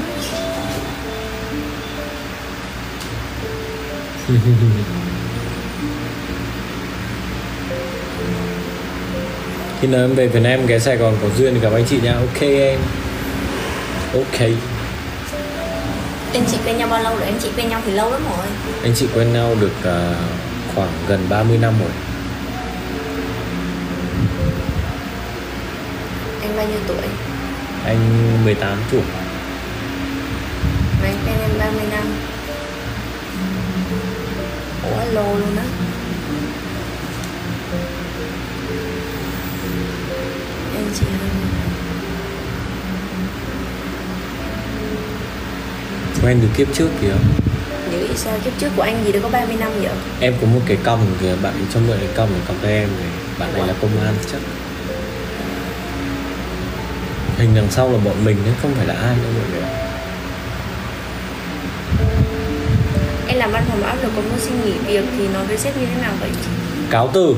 Khi nào em về Việt Nam ghé Sài Gòn có duyên thì gặp anh chị nha. Ok em. Ok. Anh chị quen nhau bao lâu rồi? Anh chị quen nhau thì lâu lắm rồi. Anh chị quen nhau được uh, khoảng gần ba mươi năm rồi. Anh bao nhiêu tuổi? Anh mười tám tuổi. Mà anh quen em ba mươi năm. Ủa lô luôn á. Anh chị hơn. Quen từ kiếp trước kìa. Nghĩ sao kiếp trước của anh gì đâu có ba mươi năm vậy? Em có một cái còng kìa, bạn ấy cho mượn cái còng để còng tay em này. Bạn này là công an chắc. Hình đằng sau là bọn mình đấy, không phải là ai đâu mọi người. Anh làm văn phòng áp lực có muốn xin nghỉ việc thì nói với sếp như thế nào vậy? Cáo từ.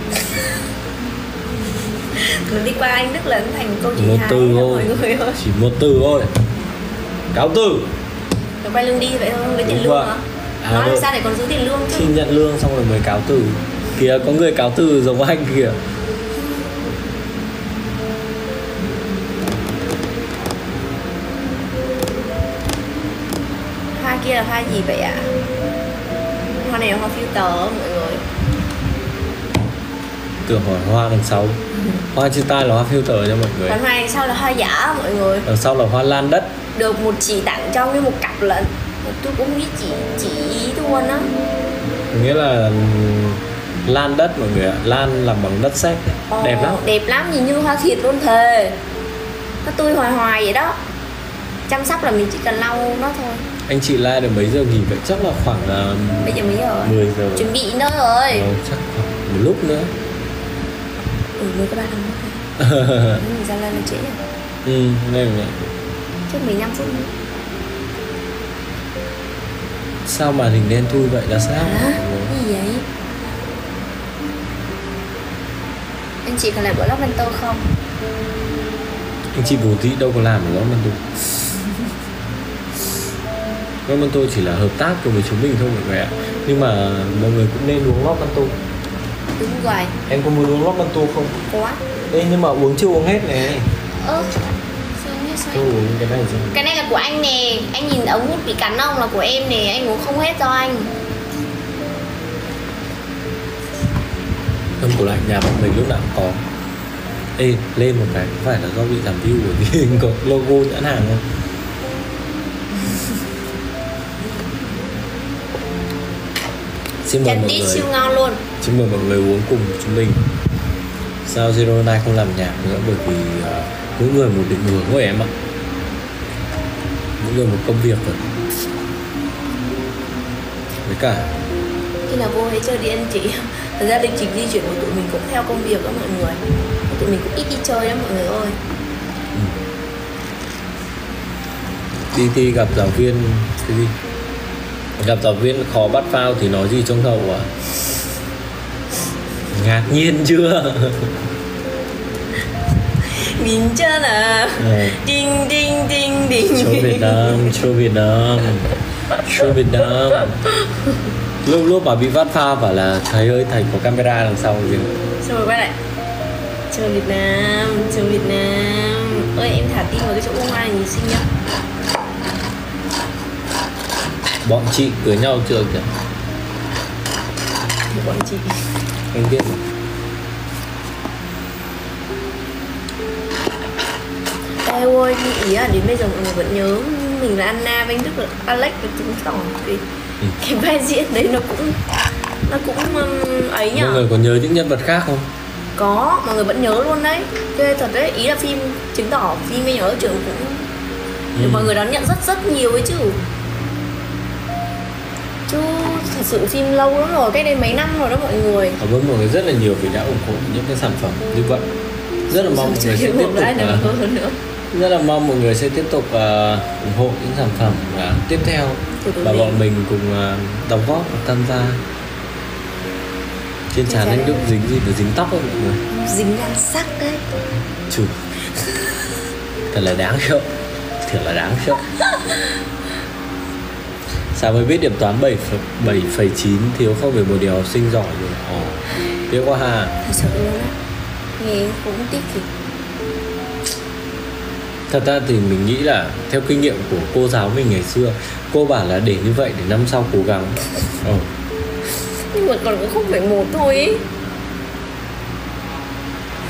Mình đi qua anh Đức là thành câu chuyện Một hài từ đó thôi. mọi người ơi. Chỉ một từ thôi. Cáo từ. Rồi quay lưng đi vậy thôi, không lấy tiền Đúng lương vậy. hả? À, Nói làm đâu. sao để còn giữ tiền lương chứ? Xin nhận lương xong rồi mới cáo từ. Kìa có người cáo từ giống anh kìa. Hoa kia là hoa gì vậy ạ? Hoa này là hoa filter á mọi người. Tưởng hỏi hoa đằng sau. Hoa trên tay là hoa filter cho mọi người. Còn hoa này sau là hoa giả mọi người. Đằng sau là hoa lan đất. Được một chị tặng cho với một cặp lận. Tôi cũng không biết chị chị ý luôn á. Nghĩa là lan đất mọi người ạ. Lan làm bằng đất sét. Ồ, Đẹp lắm. Đẹp lắm, nhìn như hoa thiệt luôn thề. Nó tươi hoài hoài vậy đó. Chăm sóc là mình chỉ cần lau nó thôi. Anh chị like được mấy giờ nghỉ vậy? Chắc là khoảng uh, Bây giờ mấy giờ rồi? mười giờ. Chuẩn bị nữa rồi. Ờ, chắc khoảng một lúc nữa. Ừ, mới có ba năm nữa thôi. Mình ra lên là trễ à? Ừ, nên là Trước mười lăm phút nữa. sao màn hình đen thui vậy là sao? Hả? Cái gì vậy? Anh chị còn lại bữa lóc mentor không? Anh chị Bùi Thị đâu có làm ở Lót Mân Tu. Lót Mân Tu chỉ là hợp tác cùng với chúng mình thôi mọi người ạ. Nhưng mà mọi người cũng nên uống Lót Mân Tu. Đúng rồi. Em có muốn uống Lót Mân Tu không? Quá. Ê nhưng mà uống chưa uống hết này. Ơ sao hết sao? Tôi uống cái này chứ. Cái này là của anh nè. Anh nhìn ống hút bị cắn không là của em nè. Anh uống không hết cho anh. Hâm tủ lạnh nhà bọn mình lúc nào cũng có. Ê lên một cái có phải là do bị giảm view bởi vì có logo nhãn hàng không? Xin mời Chặt mọi tít người. siêu ngon luôn. Xin mời mọi người uống cùng chúng mình. Sao Zero Nine không làm nhạc nữa bởi vì uh, mỗi người một định hướng của em ạ. Mỗi người một công việc rồi. Với cả Khi nào vô hãy chơi đi anh chị. Thật ra lịch trình di chuyển của tụi mình cũng theo công việc đó mọi người. Tụi mình cũng ít đi chơi lắm mọi người ơi. đi thi gặp giáo viên cái gì? Gặp giáo viên khó bắt phao thì nói gì trong đầu à? Ngạc nhiên chưa? Nhìn chân à. Ừ. Đinh đinh đinh đinh. Show Việt Nam, show Việt Nam, show Việt Nam. Lúc lúc mà bị bắt pha bảo là thầy ơi thầy có camera đằng sau gì? Xong rồi quay lại. Chơi Việt Nam, chơi Việt Nam. Ơi em thả tim vào cái chỗ bông hoa này nhìn xinh nhá. Bọn chị cưới nhau chưa kìa? Bọn chị. Anh biết. Ê ơi, ý là đến bây giờ mọi người vẫn nhớ mình là Anna với anh Đức là Alex và chứng tỏ cái, Ừ. cái vai diễn đấy nó cũng nó cũng um, ấy nhở. Mọi người có nhớ những nhân vật khác không? Có, mọi người vẫn nhớ luôn đấy. Ghê thật đấy, ý là phim chứng tỏ phim ấy ở trường cũng được Ừ. mọi người đón nhận rất rất nhiều ấy chứ. Chứ thật sự phim lâu lắm rồi, cách đây mấy năm rồi đó mọi người. Cảm ơn mọi người rất là nhiều vì đã ủng hộ những cái sản phẩm như vậy. Rất là mong mọi người sẽ tiếp tục uh, hơn nữa. rất là mong mọi người sẽ tiếp tục uh, ủng hộ những sản phẩm uh, tiếp theo và bọn mình cùng uh, đóng góp và tham gia. Trên trán anh Đức dính gì? Phải dính tóc không mọi người? Dính nhan sắc đấy. Chủ. Thật là đáng sợ. Thật là đáng sợ. Sao mới biết điểm toán bảy phẩy chín thiếu không về một điều học sinh giỏi rồi. Ồ, tiếc quá ha. Thật sự luôn á. Nghe cũng tiếc thì. Thật ra thì mình nghĩ là theo kinh nghiệm của cô giáo mình ngày xưa, cô bảo là để như vậy để năm sau cố gắng. Ồ. Nhưng mà còn có không phải một thôi ý.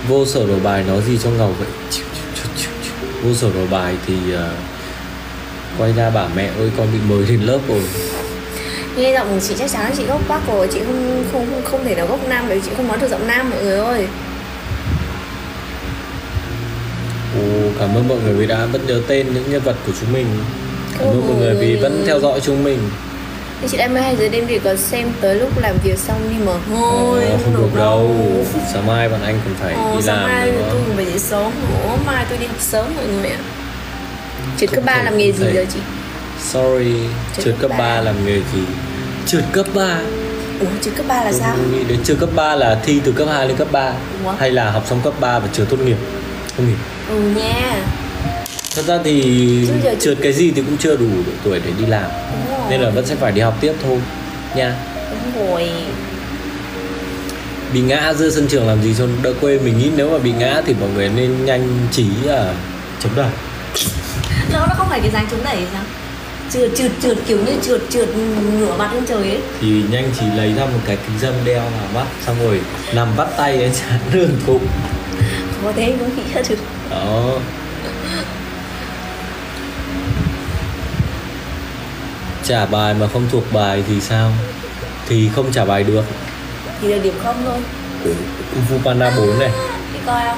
Vô sổ đầu bài nói gì cho ngầu vậy? Vô sổ đầu bài thì uh, quay ra bảo mẹ ơi con bị mời lên lớp rồi. Nghe giọng của chị chắc chắn là chị gốc Bắc rồi, chị không không không, không thể nào gốc Nam bởi vì chị không nói được giọng Nam mọi người ơi. Ồ, cảm ơn mọi người vì đã vẫn nhớ tên những nhân vật của chúng mình. Cảm ơn mọi người vì vẫn theo dõi chúng mình. Thì chị đã mười hai giờ đêm thì có xem tới lúc làm việc xong đi mà thôi. Ờ, không được đâu. Sáng mai bọn anh còn phải Ồ, đi sáng làm mai nữa. tôi còn phải dậy sớm. Ủa, mai tôi đi học sớm mọi người ạ. Trượt cấp Không ba thể, làm nghề không gì thể. rồi chị? Sorry, Trượt trượt cấp cấp ba. ba làm nghề gì? Trượt cấp ba. Ủa, trượt cấp ba là Tôi sao? nghĩ đến trượt cấp ba là thi từ cấp hai lên cấp ba. Ủa? Hay là học xong cấp ba và trượt tốt nghiệp. Không hiểu. Ừ nha. Thật ra thì Chứ giờ trượt cái gì thì cũng chưa đủ độ tuổi để đi làm. Đúng rồi. Nên là vẫn sẽ phải đi học tiếp thôi nha. Đúng rồi. Bị ngã giữa sân trường làm gì cho đỡ quê. Mình nghĩ nếu mà bị ngã thì mọi người nên nhanh trí à, chống đẩy. Nó nó không phải cái dáng chống đẩy sao? Trượt trượt trượt kiểu như trượt trượt ngửa mặt lên trời ấy. Thì nhanh chỉ lấy ra một cái kính dâm đeo vào mắt, xong rồi nằm vắt tay đến chán đường cụng. Có thế cũng nghĩ ra được. Đó. Trả bài mà không thuộc bài thì sao? Thì không trả bài được. Thì là điểm không thôi. Kung Fu Panda bốn này. Đi coi không?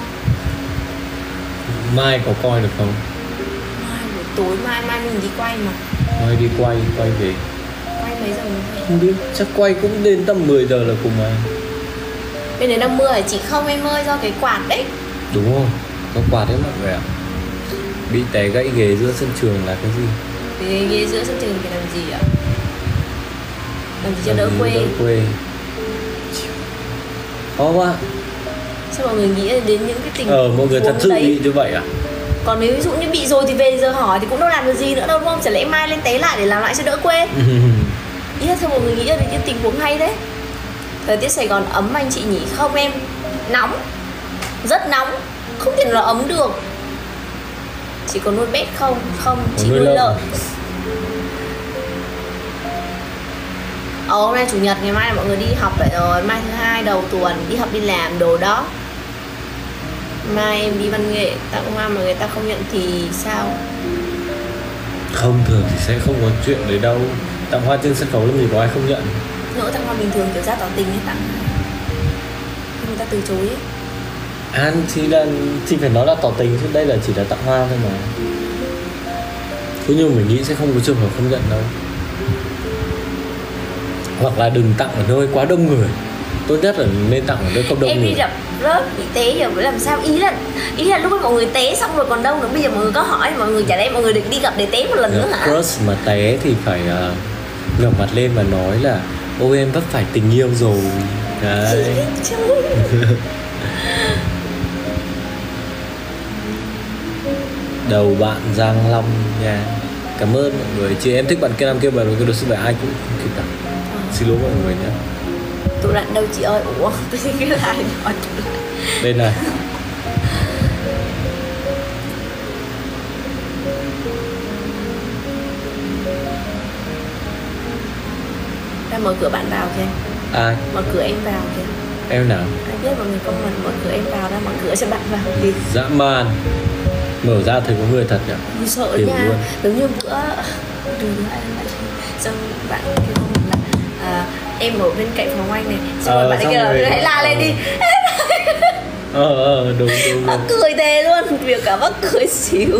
Mai có coi được không? Mai buổi tối mai mai mình đi quay mà. Mai đi quay, quay về. Quay mấy giờ mình quay? Không biết, chắc quay cũng đến tầm mười giờ là cùng mà. Bên đấy năm mưa chị không em ơi, do cái quạt đấy. Đúng rồi, có quạt đấy mọi người ạ. Bị té gãy ghế giữa sân trường là cái gì? Thì ghế giữa sân trường thì làm gì ạ? Làm gì cho đỡ Làm gì quê? Đỡ quê. Khó quá. Sao mọi người nghĩ đến những cái tình Ờ, mọi người thật huống sự đấy? bị như vậy à? Còn nếu ví dụ như bị rồi thì về giờ hỏi thì cũng đâu làm được gì nữa đâu đúng không? Chả lẽ mai lên té lại để làm lại cho đỡ quê? Ý là sao mọi người nghĩ đến những tình huống hay đấy. Thời tiết Sài Gòn ấm anh chị nhỉ? Không em, nóng, rất nóng, không thể nào ấm được. Chị có nuôi bét không? Không, chị nuôi nuôi lợn. lợn. Ờ, hôm nay chủ nhật, ngày mai là mọi người đi học vậy rồi. Mai thứ hai đầu tuần đi học đi làm đồ đó. Mai em đi văn nghệ tặng hoa mà người ta không nhận thì sao? Không, thường thì sẽ không có chuyện đấy đâu. Tặng hoa trên sân khấu làm gì có ai không nhận. Nỗi tặng hoa bình thường kiểu ra tỏ tình ấy tặng, người ta từ chối ấy. À, thì là thì phải nói là tỏ tình chứ đây là chỉ là tặng hoa thôi mà. Thế nhưng mình nghĩ sẽ không có trường hợp không nhận đâu. Hoặc là đừng tặng ở nơi quá đông người. Tốt nhất là nên tặng ở nơi không đông Em người. đi gặp rớt bị té giờ phải làm sao? Ý là ý là lúc ấy mọi người té xong rồi còn đâu nữa. Bây giờ mọi người có hỏi mọi người chả lẽ mọi người định đi gặp để té một lần nữa hả? Crush mà té thì phải uh, ngẩng mặt lên và nói là ôi em vấp phải tình yêu rồi. Đấy. Đầu bạn Giang Long nha. Cảm ơn mọi người. Chị em thích bạn kia nam kia mà cái đồ xin bài ai cũng không kịp tặng. Xin lỗi mọi người nhé. Tủ lạnh đâu chị ơi? Ủa tôi xin cái lại nói. Đây này. Ra mở cửa bạn vào kìa. Ai? Mở cửa em vào kìa. Em nào? Ai biết mọi người comment mở cửa em vào, ra mở cửa cho bạn vào đi. Dã man. Mở ra thấy có người thật nhỉ? Tôi sợ Hiểu nha. luôn. Giống như bữa đừng lại lại xong bạn kia comment là à, em ở bên cạnh phòng anh này, xong Ờ, rồi bạn ấy xong kêu là rồi- hãy la lên đi. Ờ ờ đúng đúng Mắc đúng. cười thế luôn, việc cả mắc cười xíu.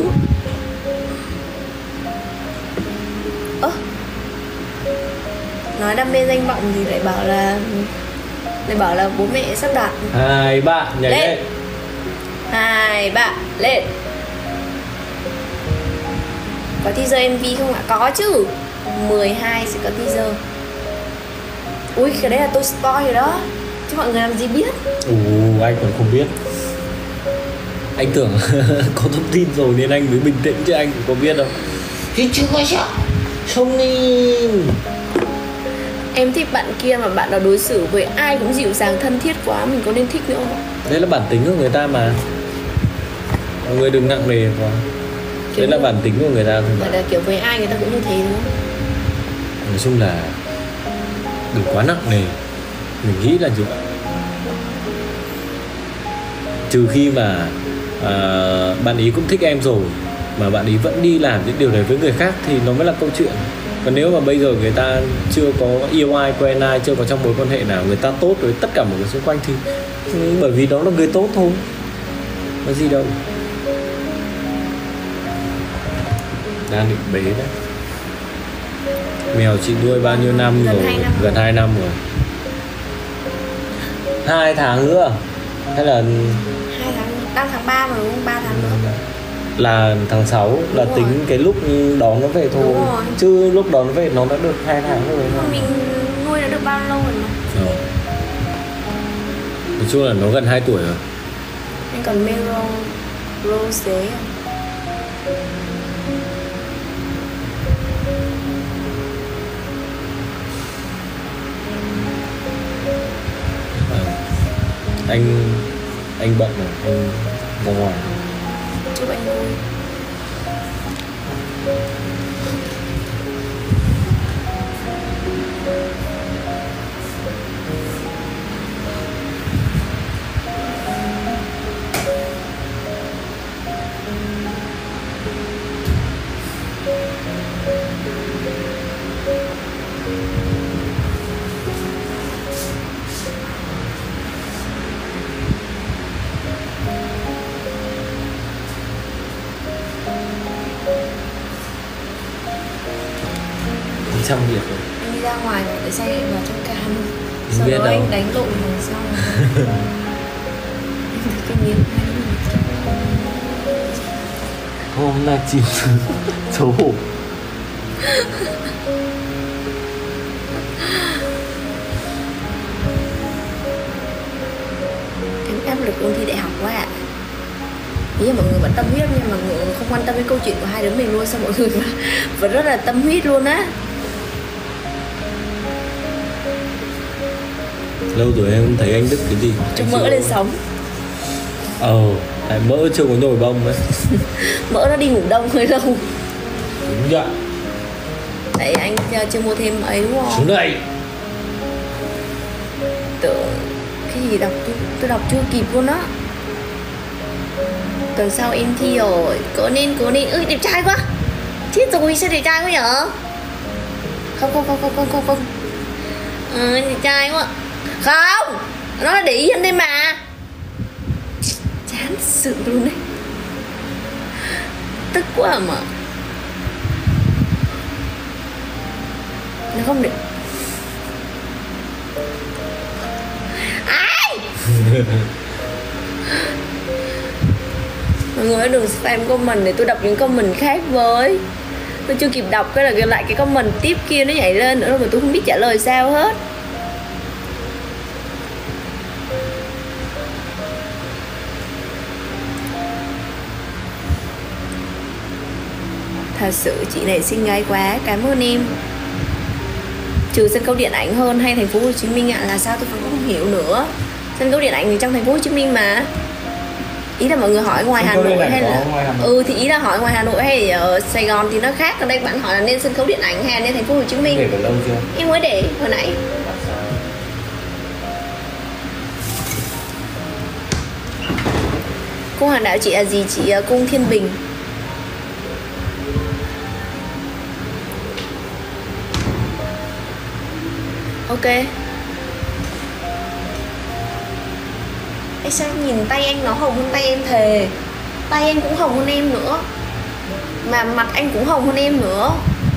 Ơ, nói đam mê danh vọng thì lại bảo là lại bảo là bố mẹ sắp đặt. Hai bạn nhảy Lên. lên. Hai bạn lên. Có teaser em vê không ạ? Có chứ. mười hai sẽ có teaser. Ui cái đấy là tôi spoil rồi đó, chứ mọi người làm gì biết. Ồ, anh còn không biết. Anh tưởng có thông tin rồi nên anh mới bình tĩnh chứ anh cũng có biết đâu. Thì chưa có sợ. Không nên. Em thích bạn kia mà bạn đã đối xử với ai cũng dịu dàng thân thiết quá, mình có nên thích nữa không? Đấy là bản tính của người ta mà. Mọi người đừng nặng nề quá. Đấy là bản tính của người ta thôi mà. Vậy là kiểu với ai người ta cũng như thế đúng không? Nói chung là đừng quá nặng nề. Mình nghĩ là như vậy. Trừ khi mà à, bạn ý cũng thích em rồi mà bạn ý vẫn đi làm những điều đấy với người khác thì nó mới là câu chuyện. Còn nếu mà bây giờ người ta chưa có yêu ai, quen ai, chưa có trong mối quan hệ nào, người ta tốt với tất cả mọi người xung quanh thì ừ, bởi vì đó là người tốt thôi, có gì đâu. Đang định bế đấy. Mèo chị nuôi bao nhiêu năm Gần rồi? hai năm Gần rồi. hai năm rồi. Hai tháng nữa hay là Hai tháng, đang tháng ba mà đúng không? Ba tháng nữa. là tháng sáu là Đúng tính rồi. cái lúc đón nó về thôi. Đúng rồi. Chứ lúc đón nó về nó đã được hai tháng rồi. Nhưng mà mình nuôi đã được bao lâu rồi mà. Ờ. Nói chung là nó gần hai tuổi rồi. Anh còn Mero Rose không? À, anh anh bận rồi, anh ra ngoài. Chúc anh vui. Trăm việc rồi. Anh đi ra ngoài để xe vào trong cam. Anh Sau biết đó đâu. anh đánh lộn rồi xong rồi. Anh thấy cái miếng hay Hôm nay chịu xấu hổ. em áp lực ôn thi đại học quá ạ. Ý là mọi người vẫn tâm huyết nhưng mà mọi người không quan tâm đến câu chuyện của hai đứa mình luôn. Sao mọi người vẫn, vẫn rất là tâm huyết luôn á. Lâu rồi em không thấy anh Đức cái gì. Cho Anh mỡ chưa- lên sống. Ờ, tại mỡ chưa có nồi bông đấy. Mỡ nó đi ngủ đông hơi lâu. Đúng vậy. Tại anh uh, chưa mua thêm ấy đúng không? Xuống đây. Tưởng cái gì đọc tôi, tôi đọc chưa kịp luôn á. Tuần sau em thi rồi. Cố nên cố nên. Ơi đẹp trai quá. Chết rồi sao đẹp trai quá nhở? Không không không không không không không. Ờ đẹp trai quá. Không. Nó là để ý anh đây mà. Chán sự luôn đấy. Tức quá mà. Nó không được. Ai? Mọi người đừng spam comment để tôi đọc những comment khác với. Tôi chưa kịp đọc cái là cái lại cái comment tiếp kia nó nhảy lên nữa rồi mà tôi không biết trả lời sao hết. Thật sự chị này xinh gái quá, cảm ơn em. Trừ sân khấu điện ảnh hơn hay thành phố Hồ Chí Minh ạ? À, là sao tôi vẫn không hiểu nữa. Sân khấu điện ảnh thì trong thành phố Hồ Chí Minh mà. Ý là mọi người hỏi ngoài Hà Nội hay là ngoài Hà Nội. ừ thì ý là hỏi ngoài Hà Nội hay ở Sài Gòn thì nó khác. Ở đây bạn hỏi là nên sân khấu điện ảnh hay là nên thành phố Hồ Chí Minh. Để được lâu chưa? Em mới để hồi nãy. Cung Hoàng Đạo chị là gì? Chị uh, Cung Thiên Bình. Ok. Ê, sao nhìn tay anh nó hồng hơn tay em thề. Tay anh cũng hồng hơn em nữa. Mà mặt anh cũng hồng hơn em nữa.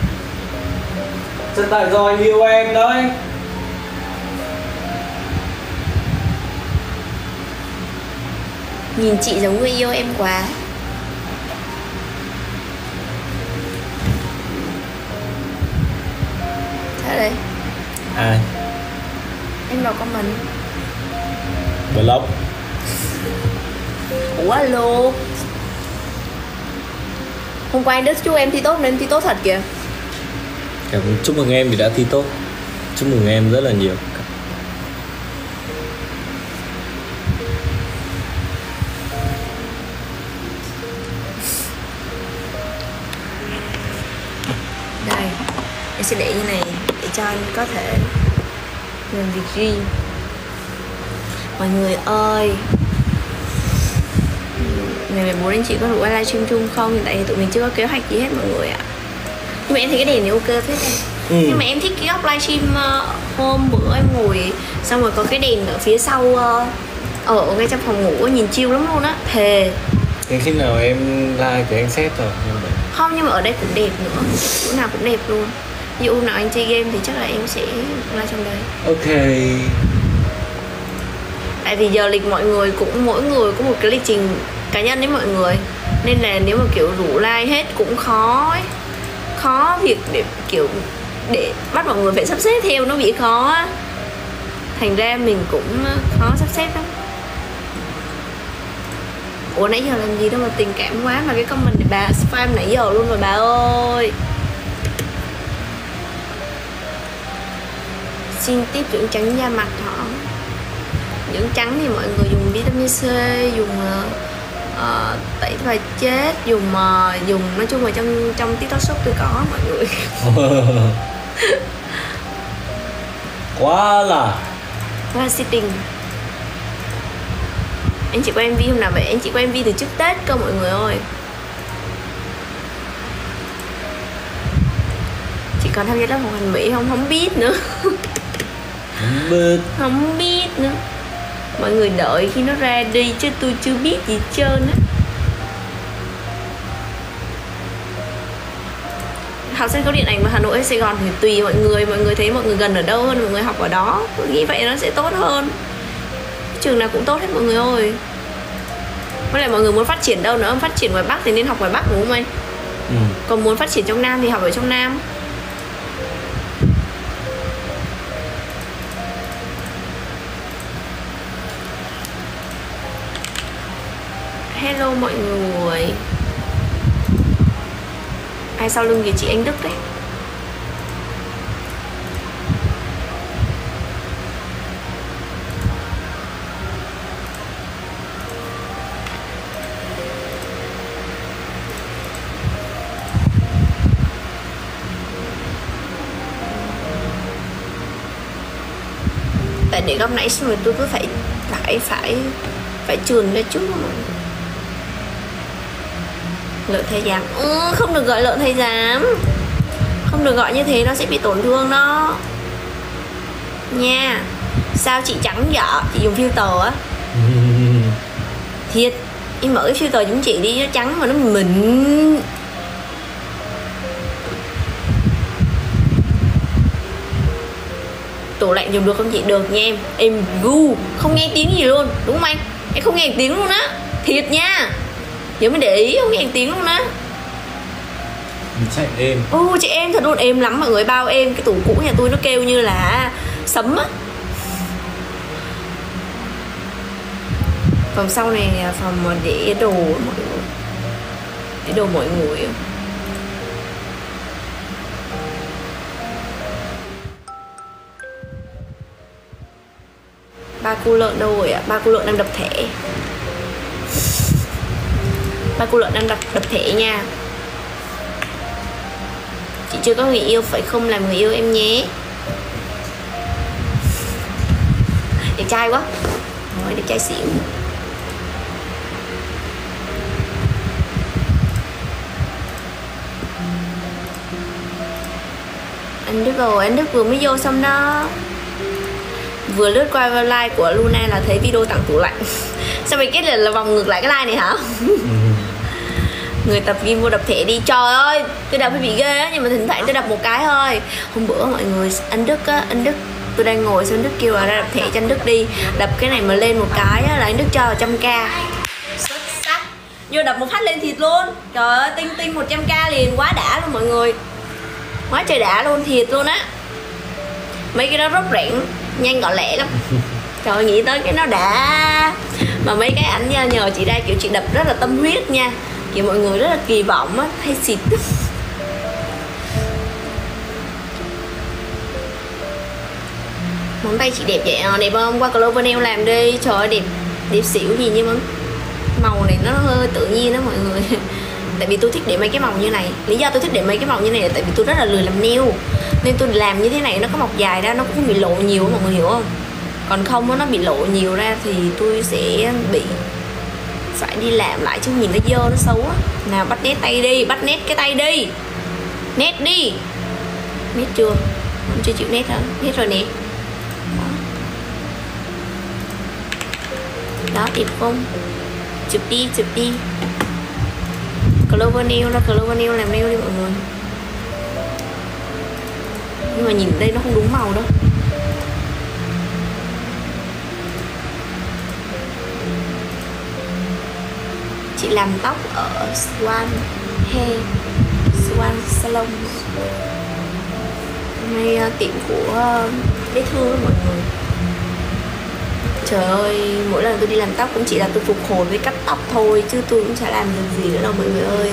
Chắc tại do anh yêu em đấy. Nhìn chị giống người yêu em quá. Sao đấy? Ai? Em vào comment. Vlog. Ủa alo. Hôm qua anh Đức chúc em thi tốt nên em thi tốt thật kìa. Cảm chúc mừng em vì đã thi tốt. Chúc mừng em rất là nhiều. Đây, em sẽ để như này để cho anh có thể làm việc riêng. Mọi người ơi, Ngày mười bốn anh chị có rủ ai livestream chung không? Hiện tại thì tụi mình chưa có kế hoạch gì hết mọi người ạ. Nhưng mà em thấy cái đèn này ok phết này. Ừ. Nhưng mà em thích cái góc livestream uh, hôm bữa em ngồi xong rồi có cái đèn ở phía sau uh, ở ngay trong phòng ngủ nhìn chill lắm luôn á, thề. Đến khi nào em like thì anh set rồi. Không, nhưng mà ở đây cũng đẹp nữa, chỗ nào cũng đẹp luôn. Ví dụ hôm nào anh chơi game thì chắc là em sẽ like trong đây. Ok. Tại vì giờ lịch mọi người cũng mỗi người có một cái lịch trình cá nhân đấy mọi người, nên là nếu mà kiểu rủ like hết cũng khó ấy. Khó việc để kiểu để bắt mọi người phải sắp xếp theo, nó bị khó. Thành ra mình cũng khó sắp xếp lắm. Ủa nãy giờ làm gì đâu mà tình cảm quá, mà cái comment này bà spam nãy giờ luôn rồi bà ơi. Xin tiếp dưỡng trắng da mặt hả? Dưỡng trắng thì mọi người dùng vitamin C, dùng uh, tẩy và chết, dùng uh, dùng nói chung là trong trong TikTok shop tôi có mọi người. Quá là Quá là sitting. Anh chị quay em vê hôm nào vậy? Anh chị quay em vê từ trước Tết cơ mọi người ơi. Chị còn tham gia lớp học hành mỹ không? Không biết nữa. Không biết. Không biết nữa. Mọi người đợi khi nó ra đi chứ tôi chưa biết gì hết trơn á. Học sân khấu điện ảnh mà Hà Nội hay Sài Gòn thì tùy mọi người. Mọi người thấy mọi người gần ở đâu hơn, mọi người học ở đó. Tôi nghĩ vậy nó sẽ tốt hơn. Trường nào cũng tốt hết mọi người ơi. Với lại mọi người muốn phát triển đâu nữa, phát triển ngoài Bắc thì nên học ngoài Bắc đúng không anh? Ừ. Còn muốn phát triển trong Nam thì học ở trong Nam. Hello mọi người. Ai sau lưng kìa chị Anh Đức đấy. Tại để góc nãy xong rồi tôi cứ phải phải phải phải trườn ra trước mọi người. Lợn thầy giám, ừ, không được gọi lợn thầy giám. Không được gọi như thế, nó sẽ bị tổn thương đó nha. Sao chị trắng vậy? Chị dùng filter á. Thiệt, em mở cái filter giống chị đi, nó trắng mà nó mịn. Tủ lạnh dùng được không chị? Được nha em. Em gu, không nghe tiếng gì luôn, đúng không anh? Em không nghe tiếng luôn á. Thiệt nha. Giờ mới để ý, không nghe tiếng luôn á. Chạy êm. Ồ, chạy êm thật luôn, êm lắm mọi người, bao êm. Cái tủ cũ nhà tôi nó kêu như là sấm á. Phòng sau này phòng để đồ mọi người. Để đồ mọi người. Ba cu lợn đâu rồi ạ? Ba cu lợn đang đập thẻ. Ba cô lợn đang đập, đập thẻ nha. Chị chưa có người yêu phải không làm người yêu em nhé. Đẹp trai quá. Nói đẹp trai xỉu. Anh Đức rồi, anh Đức vừa mới vô xong đó. Vừa lướt qua like của Luna là thấy video tặng tủ lạnh. Sao mày kết là, là vòng ngược lại cái like này hả? Người tập gym vô đập thẻ đi. Trời ơi, tôi đập hơi bị ghê á, nhưng mà thỉnh thoảng tôi đập một cái thôi. Hôm bữa mọi người, anh Đức á, anh Đức tôi đang ngồi xong anh Đức kêu là ra đập thẻ cho anh Đức đi. Đập cái này mà lên một cái á, là anh Đức cho vào trăm k. Xuất sắc. Vô đập một phát lên thiệt luôn. Trời ơi, tinh tinh một trăm k liền, quá đã luôn mọi người. Quá trời đã luôn, thiệt luôn á. Mấy cái đó rốt rẽn, nhanh gọn lẹ lắm. Trời ơi, nghĩ tới cái nó đã. Mà mấy cái ảnh nhờ chị ra kiểu chị đập rất là tâm huyết nha. Kiểu mọi người rất là kỳ vọng á, hay xịt. Móng tay chị đẹp vậy à, đẹp không? Qua Clover Nail làm đi. Trời ơi, đẹp, đẹp xỉu gì nhưng mà màu này nó hơi tự nhiên đó mọi người. Tại vì tôi thích để mấy cái màu như này. Lý do tôi thích để mấy cái màu như này là tại vì tôi rất là lười làm nail. Nên tôi làm như thế này nó có mọc dài ra, nó cũng không bị lộ nhiều mọi người hiểu không? Còn không nó bị lộ nhiều ra thì tôi sẽ bị phải đi làm lại chứ nhìn nó dơ nó xấu á. Nào bắt nét tay đi, bắt nét cái tay đi. Nét đi. Nét chưa? Không chưa chịu nét hả? Nét rồi nè. Đó, đó đẹp không? Chụp đi, chụp đi. Clover nail ra, Clover nail làm nail đi mọi người. Nhưng mà nhìn đây nó không đúng màu đâu. Chị làm tóc ở Swan Hair, Swan Salon. Hôm nay uh, tiệm của uh, bé Thương mọi người. Trời ơi, mỗi lần tôi đi làm tóc cũng chỉ là tôi phục hồi với cắt tóc thôi, chứ tôi cũng chả làm được gì nữa đâu mọi người ơi.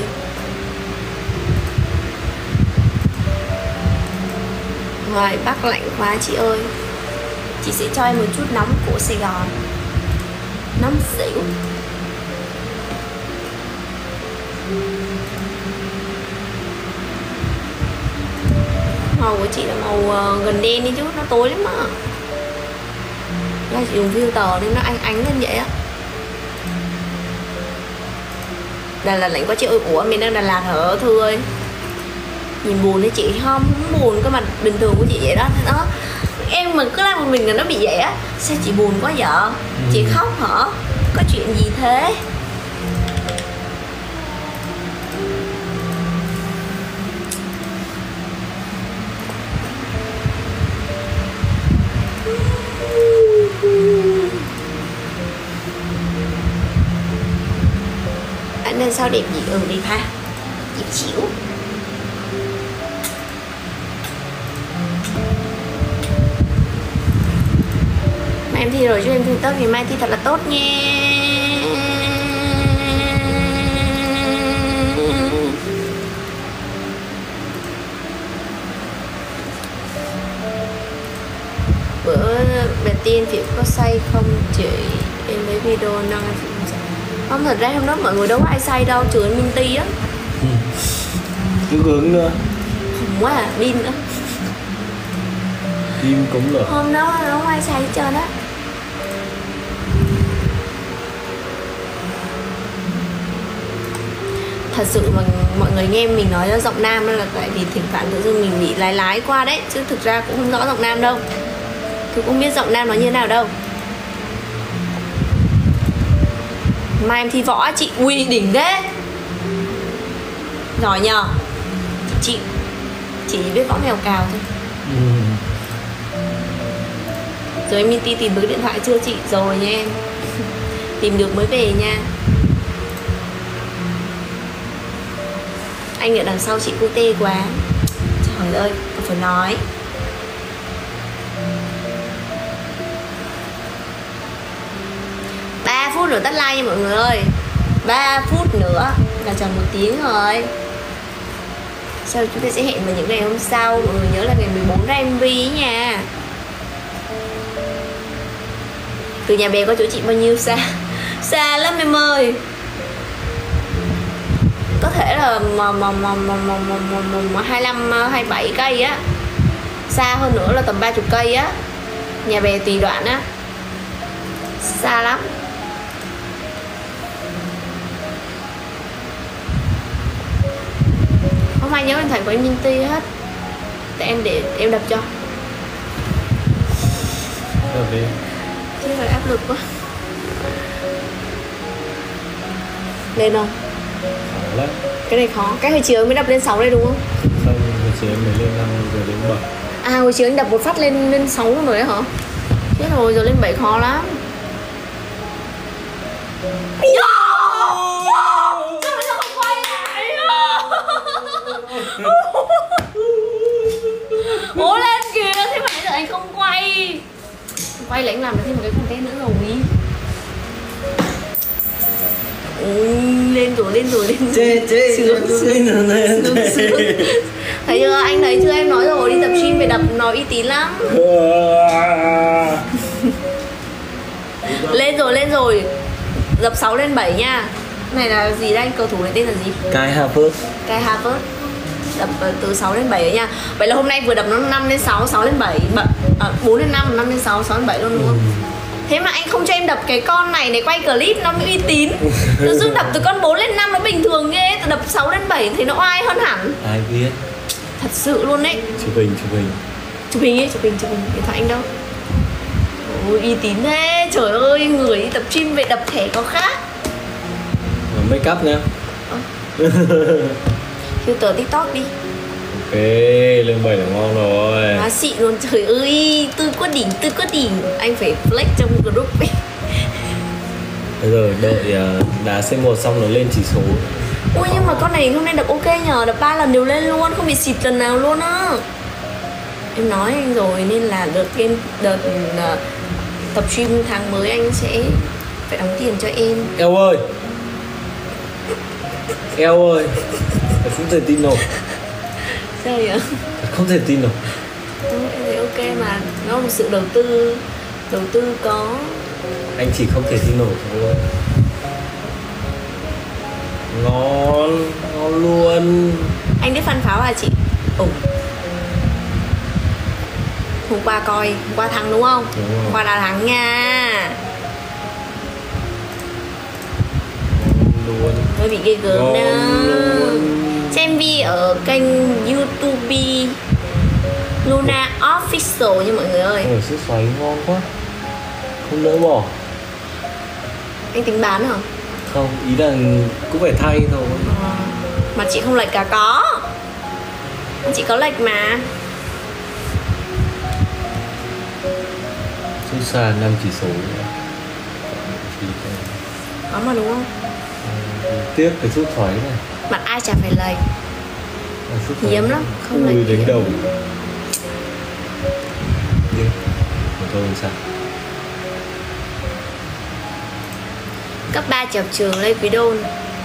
Ngoài Bắc lạnh quá chị ơi. Chị sẽ cho em một chút nóng của Sài Gòn. Nóng xỉu. Màu của chị là màu uh, gần đen đi chứ, nó tối lắm á. Là chị dùng filter nên nó ánh ánh lên vậy á. Đà Lạt lạnh quá chị ơi. Ủa mình đang Đà Lạt hả Thư ơi? Nhìn buồn đấy chị. Không, không buồn, cái mặt bình thường của chị vậy đó. Đó, em mà cứ làm một mình là nó bị vậy á. Sao chị buồn quá vậy? Ừ. Chị khóc hả? Có chuyện gì thế? Anh nên sao đẹp gì? Ừ đẹp ha. Đẹp xỉu. Mà em thi rồi chứ em thi tốt, ngày mai thi thật là tốt nha. Bữa bà Tiên thì có say không chị? Em lấy video nâng em không say. Không, thật ra hôm đó mọi người đâu có ai say đâu, trừ anh Minty á. Ừ. Cứ hướng nữa. Hùng quá à, điên nữa. Điên cũng được. Hôm đó đâu có ai say hết trơn á. Thật sự mà mọi người nghe mình nói ra giọng nam là tại vì thỉnh thoảng tự dưng mình bị lái lái qua đấy. Chứ thực ra cũng không rõ giọng nam đâu. Tôi cũng biết giọng nam nó như thế nào đâu. Mai em thi võ chị. Ui đỉnh thế. Giỏi nhờ. Chị chỉ biết võ mèo cào thôi. Ừ. Rồi em Minty tìm được cái điện thoại chưa chị? Rồi nha em. Tìm được mới về nha. Anh ở đằng sau chị cute quá. Trời ơi, phải nói. Ba phút nữa tắt like nha mọi người ơi. Ba phút nữa là tròn một tiếng rồi. Sau chúng ta sẽ hẹn vào những ngày hôm sau. Mọi người nhớ là ngày mười bốn ra em vê nha. Từ nhà bè có chỗ chị bao nhiêu xa? Xa lắm em ơi. Có thể là mà, mà, mà, mà, mà, mà, mà, mà hai mươi lăm, hai mươi bảy cây á. Xa hơn nữa là tầm ba mươi cây á. Nhà bè tùy đoạn á. Xa lắm. Không ai nhớ điện thoại của em Minty hết. Để em để em đập cho. Đập đi. Chứ là áp lực quá. Lên không? Khó lắm. Cái này khó. Cái hồi chiều mới đập lên sáu đây đúng không? Không, hồi chiều em mới lên năm rồi đến bảy. À hồi chiều anh đập một phát lên lên sáu rồi đấy hả? Chết rồi, rồi lên bảy khó lắm. Ủa lên kìa, thế mà giờ anh không quay. Quay lại anh làm được thêm một cái content nữa rồi. Ui, lên rồi, lên rồi, lên rồi. Chê, chê, sướng, sướng, sướng, sướng, sướng. Thấy chưa, anh thấy chưa, em nói rồi, đi tập gym phải đập nó uy tín lắm. Lên rồi, lên rồi. Dập sáu lên bảy nha. Này là gì đây, cầu thủ này tên là gì? Kai Havertz. Kai Havertz. Đập từ sáu lên bảy nha. Vậy là hôm nay vừa đập nó năm lên sáu, sáu lên bảy, à, bốn lên năm, năm lên sáu, sáu lên bảy luôn đúng không? Ừ. Thế mà anh không cho em đập cái con này để quay clip nó mới uy tín. Tự dưng đập từ con bốn lên năm nó bình thường ghê, từ đập sáu lên bảy thì nó oai hơn hẳn. Ai biết. Thật sự luôn đấy. Chụp hình, chụp hình. Chụp hình ấy, chụp hình, chụp hình. Điện thoại anh đâu? Ôi uy tín thế. Trời ơi, người đi tập gym về đập thẻ có khác. Make up nha. Filter TikTok đi. Ok, lên bảy là ngon rồi. Quá xịn luôn, trời ơi, tươi quá đỉnh, tươi quá đỉnh. Anh phải flex trong group ấy. Bây giờ đợi uh, đá xê một xong nó lên chỉ số. Ui nhưng mà con này hôm nay đập ok nhờ, đập ba lần đều lên luôn, không bị xịt lần nào luôn á. Em nói anh rồi nên là đợt game, đợt uh, tập gym tháng mới anh sẽ phải đóng tiền cho em. Eo ơi, Eo ơi, thật không thể tin nổi. Sao vậy? Thật không thể tin nổi. Tôi em thấy ok mà, nó là một sự đầu tư, đầu tư có. Anh chỉ không thể tin nổi thôi. Ngon, ngon luôn. Anh biết Phan Pháo à chị? Ồ. Hôm qua coi, hôm qua thắng đúng không? Đúng rồi. Hôm qua đã thắng nha. Ngon luôn. Hơi bị ghê gớm Ngon đó. luôn. Xem Vi ở kênh YouTube Luna Official nha mọi người ơi. Ôi, sữa xoáy ngon quá. Không nỡ bỏ. Anh tính bán hả? Không, ý là cũng phải thay thôi. À, mà chị không lệch cả có. Chị có lệch mà. Xuất xa năm chỉ số. Có mà đúng không? Tiếc cái chút thoái này. Mặt ai chả phải lệch. À, chút thoái. Hiếm lắm, không Ui, lệch đánh hiếm. đầu. Tiếc. Mà thôi sao? Cấp ba chào trường Lê Quý Đôn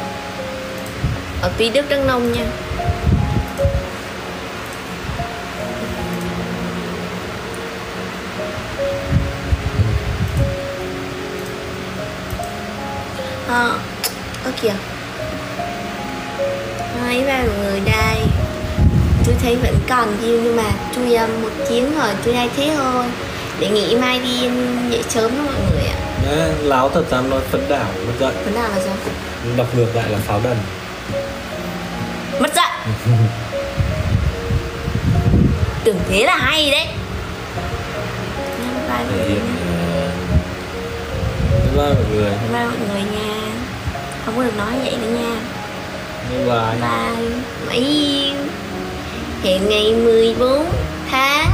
ở Tuy Đức Đắk Nông nha. À, ơ kìa. Hai ba mọi người đây. Tôi thấy vẫn còn view nhưng mà tôi um, một tiếng rồi tôi hay thế thôi. Để nghỉ mai đi dậy sớm đó mọi người ạ. Đấy, láo thật dám nói phấn đảo mất giận. Vấn nào là sao? Đọc ngược lại là pháo đần. Mất giận. Tưởng thế là hay đấy. Bye Thể bye hiện uh... bye mọi người. bye mọi người nha. Không có được nói vậy nữa nha. Bye bye. Bye. Mãi yêu. Hẹn ngày mười bốn tháng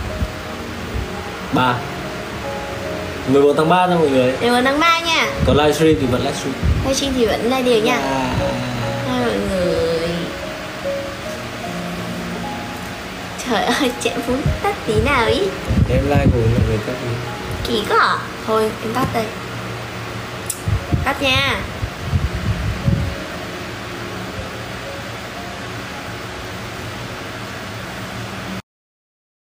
ba mười bốn tháng ba nha mọi người. mười bốn tháng ba nha. Còn livestream thì vẫn livestream. Livestream thì vẫn là điều nha. Bye. Bye mọi người. Trời ơi, chạy phút tắt tí nào ý. Em like cùng mọi người các đi. Kỳ quá à. Thôi, em tắt đây. Tắt nha.